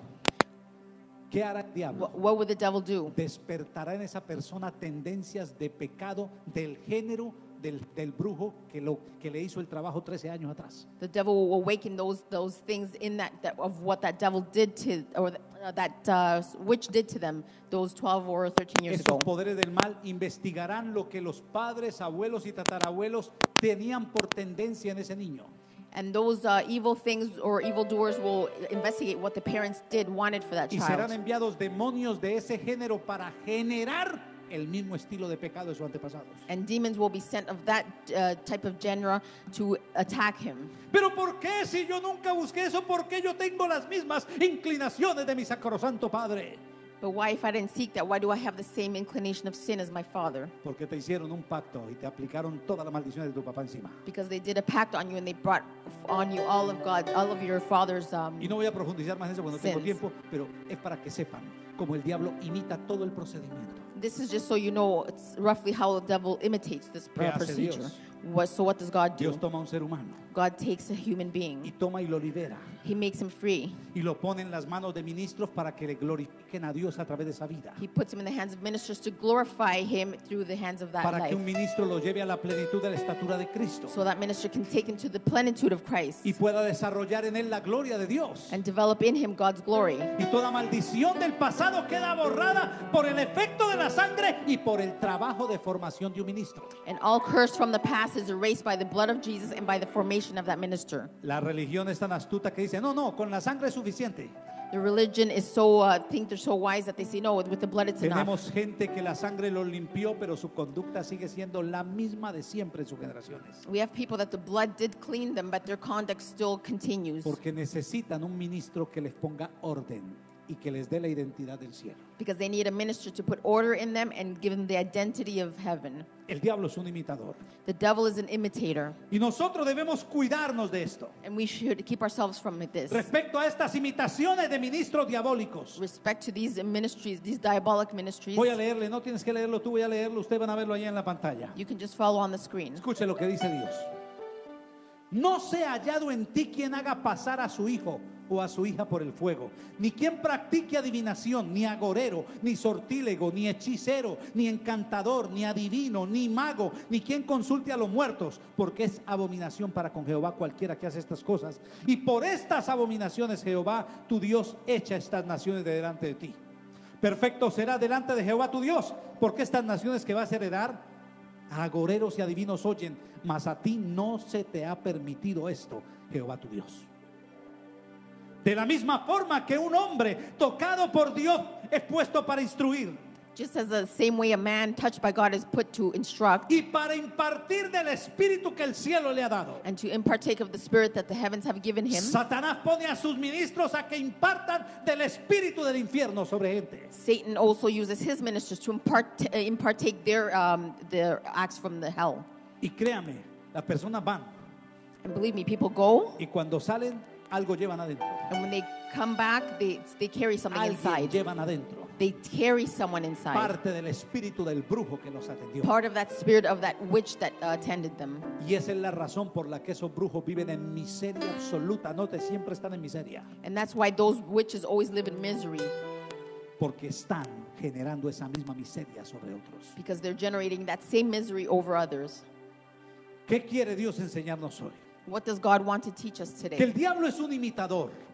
¿Qué hará el diablo? What, what would the devil do? Despertará en esa persona tendencias de pecado del género del, del brujo que, lo, que le hizo el trabajo trece años atrás. The devil will awaken those those things in that, that of what that devil did to, or uh, that uh, witch did to them those twelve or thirteen years ago. Esos poderes del mal investigarán lo que los padres, abuelos y tatarabuelos tenían por tendencia en ese niño. And those uh, evil things or evildoers will investigate what the parents did, wanted for that Y serán child. enviados demonios de ese género para generar el mismo estilo de pecado de sus antepasados. And demons will be sent of that uh, type of genre to attack him. Pero ¿por qué si yo nunca busqué eso? ¿Por qué yo tengo las mismas inclinaciones de mi sacrosanto Padre? But why, if I didn't seek that, why do I have the same inclination of sin as my father? Porque te hicieron un pacto y te aplicaron toda la maldición de tu papá encima. Because they did a pact on you and they brought on you all of God, all of your father's. Um, Y no voy a profundizar más en eso porque no tengo Sins. tiempo, pero es para que sepan cómo el diablo imita todo el procedimiento. this is just so you know, it's roughly how the devil imitates this ¿Qué uh, hace procedure. Dios? What, so what does God do? Dios toma a un ser humano God takes a human y being, toma y lo libera He makes him free. y lo pone en las manos de ministros para que le glorifiquen a Dios a través de esa vida. He puts him in the hands of ministers to glorify him through the hands of that Para que life. un ministro lo lleve a la plenitud de la estatura de Cristo So that minister can take him to the plenitude of Christ y pueda desarrollar en él la gloria de Dios. and develop in him God's glory. Y toda maldición del pasado queda borrada por el efecto de la sangre y por el trabajo de formación de un ministro. And all curse from the past is erased by the blood of Jesus and by the formation of that minister. La religión es tan astuta que dice, no, no, con la sangre es suficiente. The religion is so, uh, think they're so wise that they say, no, with the blood it's enough. Tenemos gente que la sangre los limpió, pero su conducta sigue siendo la misma de siempre en sus generaciones. We have people that the blood did clean them, but their conduct still continues Porque necesitan un ministro que les ponga orden y que les dé la identidad del cielo. because they need a minister to put order in them and give them the identity of heaven. El diablo es un imitador. The devil is an imitator, Y nosotros debemos cuidarnos de esto. and we should keep ourselves from this. Respecto a estas imitaciones de ministros diabólicos. Respect to these ministries, these diabolic ministries. Voy a leerle, no tienes que leerlo tú, voy a leerlo, ustedes van a verlo ahí en la pantalla. You can just follow on the screen. Escuche lo que dice Dios. No sea hallado en ti quien haga pasar a su hijo o a su hija por el fuego, ni quien practique adivinación, ni agorero, ni sortílego, ni hechicero, ni encantador, ni adivino, ni mago, ni quien consulte a los muertos, porque es abominación para con Jehová cualquiera que hace estas cosas. Y por estas abominaciones Jehová tu Dios echa estas naciones de delante de ti. Perfecto será delante de Jehová tu Dios, porque estas naciones que vas a heredar, agoreros y adivinos oyen, mas a ti no se te ha permitido esto, Jehová tu Dios. De la misma forma que un hombre tocado por Dios es puesto para instruir Just as the same way a man touched by God is put to instruct y para impartir del espíritu que el cielo le ha dado. and to impartake of the spirit that the heavens have given him, Satanás pone a sus ministros a que impartan del espíritu del infierno sobre gente. Satan also uses his ministers to impart, uh, impartake their, um, their acts from the hell. Y créame, las personas van And believe me, people go, y cuando salen algo llevan adentro. and when they come back, they, they carry something Alguien inside. llevan adentro. They carry someone inside. Parte del espíritu del brujo que los atendió. Part of that spirit of that witch that uh, attended them. Y esa es la razón por la que esos brujos viven en miseria absoluta. Note, siempre están en miseria. And that's why those witches always live in misery, Porque están generando esa misma miseria sobre otros. because they're generating that same misery over others. ¿Qué quiere Dios enseñarnos hoy? What does God want to teach us Que today? el diablo es un imitador.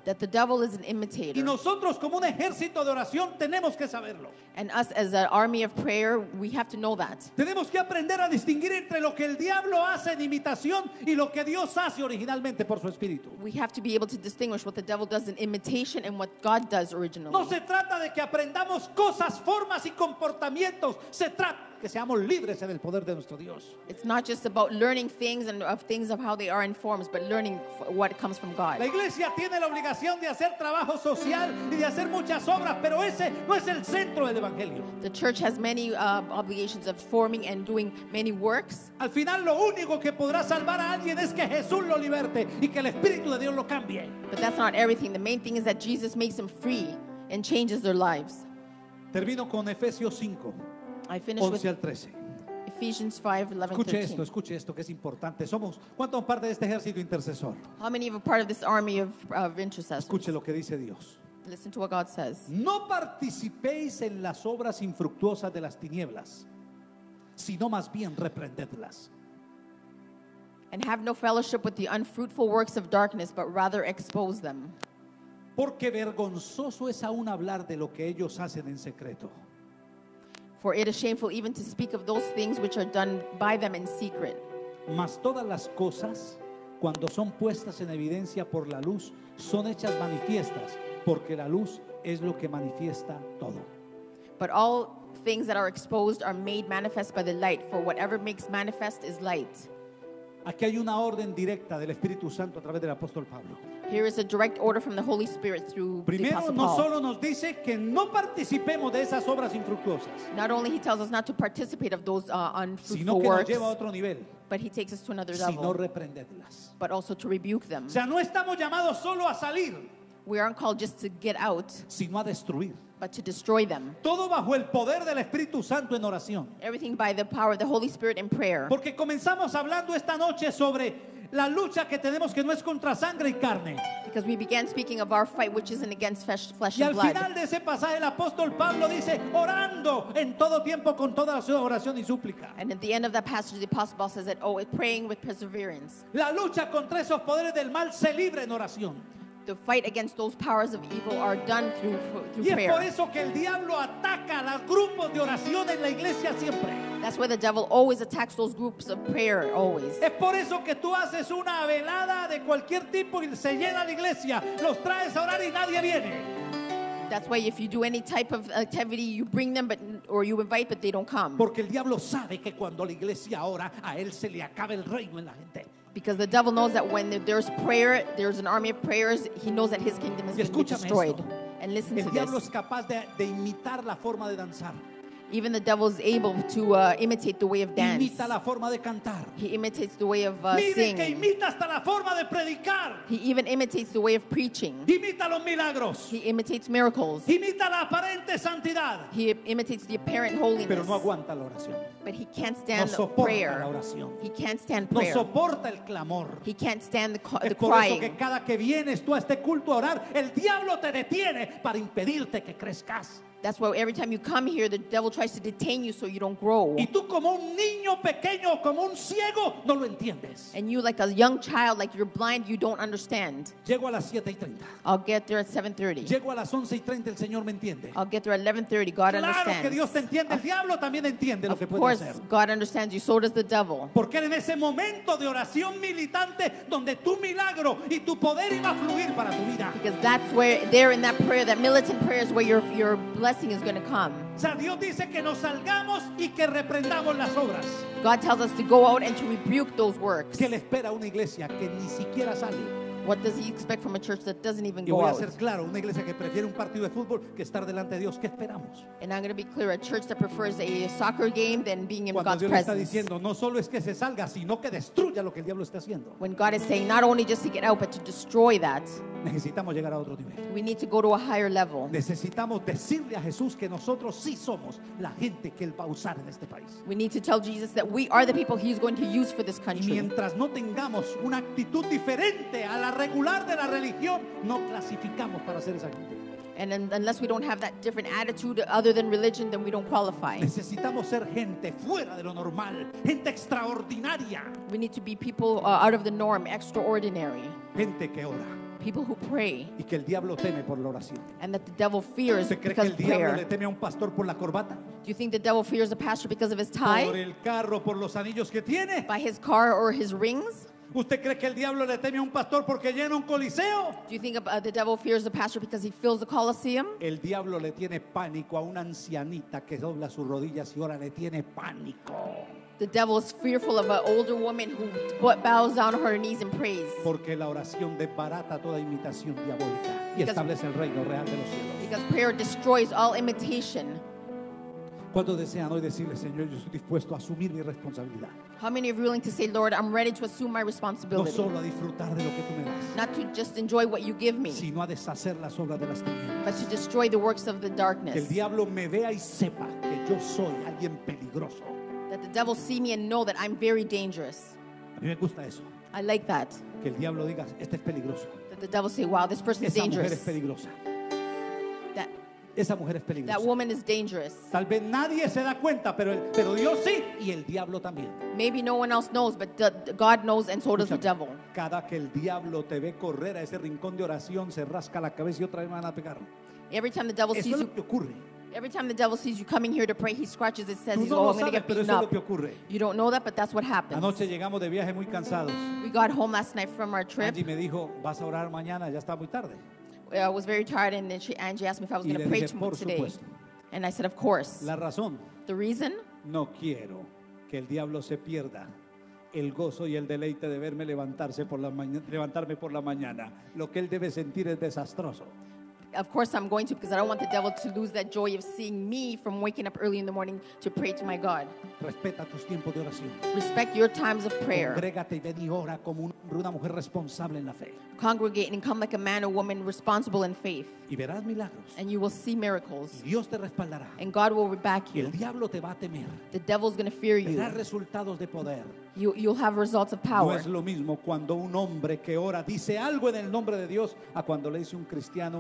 that the devil is an Y imitator. nosotros como un ejército de oración tenemos que saberlo. And us as an army of prayer, we have to know that. Tenemos que aprender a distinguir entre lo que el diablo hace en imitación y lo que Dios hace originalmente por su espíritu. We have to be able to distinguish what the devil does in imitation and what God does originally. No se trata de que aprendamos cosas, formas y comportamientos. Se trata que seamos libres en el poder de nuestro Dios. It's not just about learning things and of things of how they are in forms, but learning f- what comes from God. La iglesia tiene la obligación de hacer trabajo social y de hacer muchas obras, pero ese no es el centro del evangelio. The church has many uh, obligations of forming and doing many works. Al final lo único que podrá salvar a alguien es que Jesús lo liberte y que el Espíritu de Dios lo cambie. But that's not everything. The main thing is that Jesus makes them free and changes their lives. Termino con Efesios cinco, I finish with once al trece. Ephesians five, eleven, Escuche esto, thirteen. escuche esto que es importante. Somos, ¿cuántos parte de este ejército intercesor? How many of you are part of this army of, of intercessors? Escuche lo que dice Dios. Listen to what God says. No participéis en las obras infructuosas de las tinieblas, sino más bien reprendedlas. And have no fellowship with the unfruitful works of darkness, but rather expose them. Porque vergonzoso es aún hablar de lo que ellos hacen en secreto. For it is shameful even to speak of those things which are done by them in secret. Mas todas las cosas, cuando son puestas en evidencia por la luz, son hechas manifiestas, porque la luz es lo que manifiesta todo. But all things that are exposed are made manifest by the light, for whatever makes manifest is light. Aquí hay una orden directa del Espíritu Santo a través del apóstol Pablo. Here is a direct order from the Holy Spirit through the Primero, Apostle no Paul. solo nos dice que no participemos de esas obras infructuosas, Not only he tells us not to participate of those uh, unfruitful sino que nos works, lleva a otro nivel, but he takes us to another sino level, reprendedlas. but also to rebuke them. O sea, no estamos llamados solo a salir, We aren't called just to get out, sino a destruir. but to destroy them. Todo bajo el poder del Espíritu Santo en oración. Everything by the power of the Holy Spirit in prayer. Porque comenzamos hablando esta noche sobre la lucha que tenemos, que no es contra sangre y carne. Because we began speaking of our fight, which isn't against flesh, flesh Y and al blood. final de ese pasaje el apóstol Pablo dice, orando en todo tiempo con toda oración y súplica. And at the end of that passage, the Apostle Paul says that, oh, it's praying with perseverance. La lucha contra esos poderes del mal se libra en oración. The fight against those powers of evil are done through, through Y es por prayer. eso que el diablo ataca a los grupos de oración en la iglesia siempre. That's why the devil always attacks those groups of prayer, always. Es por eso que tú haces una velada de cualquier tipo y se llena la iglesia, los traes a orar y nadie viene. That's why if you do any type of activity, you bring them, but or you invite, but they don't come. Porque el diablo sabe que cuando la iglesia ora, a él se le acaba el reino en la gente. Because the devil knows that when there's prayer, there's an army of prayers, he knows that his kingdom is Y going to be escúchame destroyed. esto. And listen El to diablo this. es capaz de, de imitar la forma de danzar. Even the devil is able to uh, imitate the way of dance. Imita la forma de cantar. He imitates the way of uh, Mire que singing. imita hasta la forma de predicar. He even imitates the way of preaching. Imita los milagros. He imitates miracles. Imita la aparente santidad. He imitates the apparent Pero holiness. no aguanta la oración. But he can't No stand soporta prayer. la oración. He can't stand No prayer. soporta el clamor. He can't stand the, ca- Es the por eso que crying. cada que vienes tú a este culto a orar, el diablo te detiene para impedirte que crezcas. That's why every time you come here, the devil tries to detain you so you don't grow. Y tú como un niño pequeño, como un ciego, no lo entiendes. And you, like a young child, like you're blind, you don't understand. Llego a las siete y treinta. I'll get there at seven thirty. Llego a las once y treinta, el Señor me entiende. I'll get there at eleven thirty. God Claro que Dios te understands. entiende. El diablo también entiende lo que Of puede course, hacer. God understands you. So does the devil. Porque en ese momento de oración militante donde tu milagro y tu poder iba a fluir para tu vida. Because that's where, there in that prayer, that militant prayer is where your, your blessing is going to come. O sea, Dios dice que nos salgamos y que reprendamos las obras. God tells us to go out and to rebuke those works. ¿Qué le espera a una iglesia que ni siquiera sale? What does he expect from a church that doesn't even Y go voy a out? ser claro, una iglesia que prefiere un partido de fútbol que estar delante de Dios. ¿Qué esperamos? And I'm going to be clear, a church that prefers a soccer game than being in Cuando God's Dios le está presence. diciendo, no solo es que se salga, sino que destruya lo que el diablo está haciendo. When God is saying not only just to get out, but to destroy that, Necesitamos llegar a otro nivel. we need to go to a higher level. Necesitamos decirle a Jesús que nosotros sí somos la gente que Él va a usar en este país. We need to tell Jesus that we are the people he's going to use for this Y country. mientras no tengamos una actitud diferente a la regular de la religión, no clasificamos para ser esa gente. And un- unless we don't have that different attitude other than religion, then we don't qualify. Necesitamos ser gente fuera de lo normal, gente extraordinaria, We need to be people uh, out of the norm, extraordinary. gente que ora, People who pray, y que el diablo teme por la oración. and that the devil fears ¿Usted cree que because el of diablo le prayer. teme a un pastor por la corbata? Do you think the devil fears a pastor because of his ¿Por tie, el carro, por los anillos que tiene? by his car, or his rings? ¿Usted cree que el diablo le teme a un pastor porque llena un coliseo? Do you think uh, the devil fears the pastor because he fills the Colosseum? El diablo le tiene pánico a una ancianita que dobla sus rodillas y ahora le tiene pánico. The devil is fearful of an older woman who bows down on her knees and prays. Porque la oración desbarata toda imitación diabólica y Because- establece el reino real de los cielos. Because prayer destroys all imitation. ¿Cuántos desean hoy decirle, Señor, yo estoy dispuesto a asumir mi responsabilidad? How many of you are willing to say, Lord, I'm ready to assume my No responsibility? solo a disfrutar de lo que tú me das, Not to just enjoy what you give me, sino a deshacer las obras de las but tinieblas. to destroy the works of the Que el darkness. diablo me vea y sepa que yo soy alguien peligroso. That the devil see me and know that I'm very dangerous. A mí me gusta eso. I like that. Que el diablo diga, este es peligroso. That the devil say, wow, this person is Esa mujer es dangerous. peligrosa. That, Esa mujer es that peligrosa. woman is dangerous. Tal vez nadie se da cuenta, pero, el- pero Dios sí y el diablo también. Maybe no one else knows, but the, the God knows, and so does the Escúchame, devil. cada que el diablo te ve correr a ese rincón de oración, se rasca la cabeza y otra vez me van a pegar. Every time the devil Eso sees es you, lo que ocurre. every time the devil sees you coming here to pray, he scratches his says, Tú he's, no oh, lo I'm going to sabes, get pero beaten eso es lo up. que ocurre. You don't know that, but that's what happens. Anoche llegamos de viaje muy cansados. We got home last night from our trip. Angie me dijo, ¿vas a orar mañana? Ya está muy tarde. I was very tired, and then she, Angie asked me if I was Y going le to pray dije, to- "Por today. supuesto." And I said, of course. La razón, The reason? no quiero que el diablo se pierda el gozo y el deleite de verme levantarse por la maña- levantarme por la mañana. Lo que él debe sentir es desastroso. Of course I'm going to, because I don't want the devil to lose that joy of seeing me from waking up early in the morning to pray to my God. Respeta tus tiempos de oración. Respect your times of prayer. Congrégate y ven y ora como un hombre, una mujer responsable en la fe. Congregate and come like a man or woman responsible in faith. Y verás milagros. And you will see miracles. Y Dios te respaldará. And God will back Y el you. diablo te va a temer. The devil's going to fear you. Verás resultados de poder. you. You'll have results of No power. es lo mismo cuando un hombre que ora dice algo en el nombre de Dios a cuando le dice un cristiano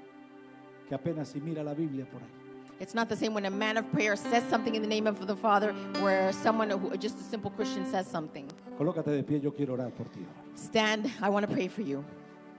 que apenas si mira la Biblia por ahí. It's not the same when a man of prayer says something in the name of the Father, where someone, who, just a simple Christian, says something. Colócate de pie, yo quiero orar por ti ahora. Stand, I want to pray for you.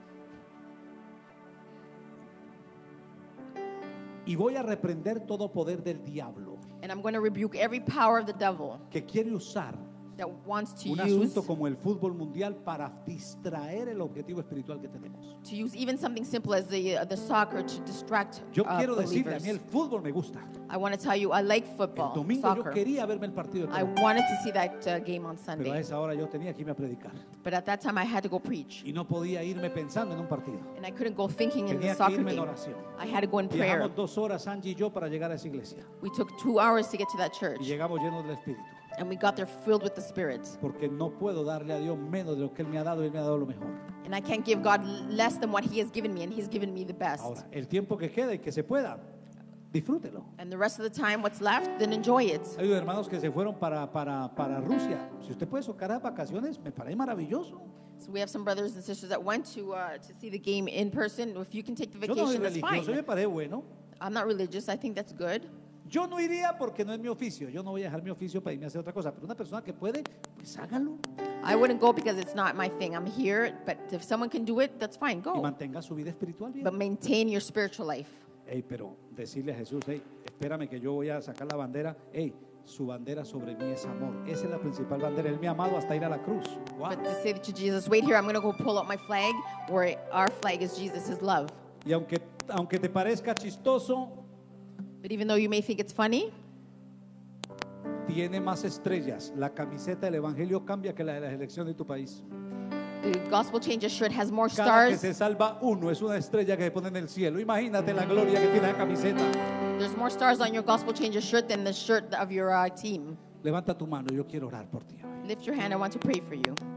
Y voy a reprender todo poder del diablo And I'm going to rebuke every power of the devil que quiere usar that wants to un use asunto como el fútbol mundial para distraer el objetivo espiritual que tenemos. to use even something simple as the uh, the soccer to distract Yo uh, quiero decirle, a believers. mí el fútbol me gusta. I want to tell you, I like El football, domingo yo soccer. quería verme el partido de I Colombia, wanted to see that uh, game on pero a Sunday, esa hora yo tenía que irme a predicar but at that time I had to go preach, y no podía irme pensando en un partido. and I couldn't go thinking in the Tenía que soccer irme en game. oración. I had to go in prayer. Viajamos dos horas, Angie y yo, para llegar a esa iglesia. We took two hours to get to that Y church, llegamos llenos del Espíritu. and we got there filled with the Spirit. Porque no puedo darle a Dios menos de lo que Él me ha dado. Él me ha dado lo mejor. And I can't give God less than what He has given me, and He's given me the best. Ahora, el tiempo que queda y que se pueda, disfrútelo. And the rest of the time, what's left, then enjoy it. Hay hermanos que se fueron para, para, para Rusia. Si usted puede socar las vacaciones, me parece maravilloso. So we have some brothers and sisters that went to uh, to see the game in person. If you can take the Yo no soy vacation, that's religioso, me fine. parece bueno. I'm not religious. I think that's good. Yo no iría porque no es mi oficio. Yo no voy a dejar mi oficio para irme a hacer otra cosa. Pero una persona que puede, pues hágalo. I wouldn't go because it's not my thing. I'm here, but if someone can do it, that's fine. Y Go. mantenga su vida espiritual bien. But maintain your spiritual life. Ey, pero decirle a Jesús, hey, espérame que yo voy a sacar la bandera. Ey, su bandera sobre mí es amor. Esa es la principal bandera. Él me ha amado hasta ir a la cruz. Wow. But to say to Jesus, wait here, I'm going to go pull out my flag, where our flag is Jesus, His love. Y aunque, aunque te parezca chistoso, But even though you may think it's funny, tiene más estrellas. La camiseta del Evangelio cambia que la de la selección de tu país. the Gospel Changes shirt has more Cada que stars. se salva uno es una estrella que se pone en el cielo. Imagínate la gloria que tiene la camiseta. There's more stars on your Gospel Changes shirt than the shirt of your uh, team. Levanta tu mano, yo quiero orar por ti. Lift your hand. I want to pray for you.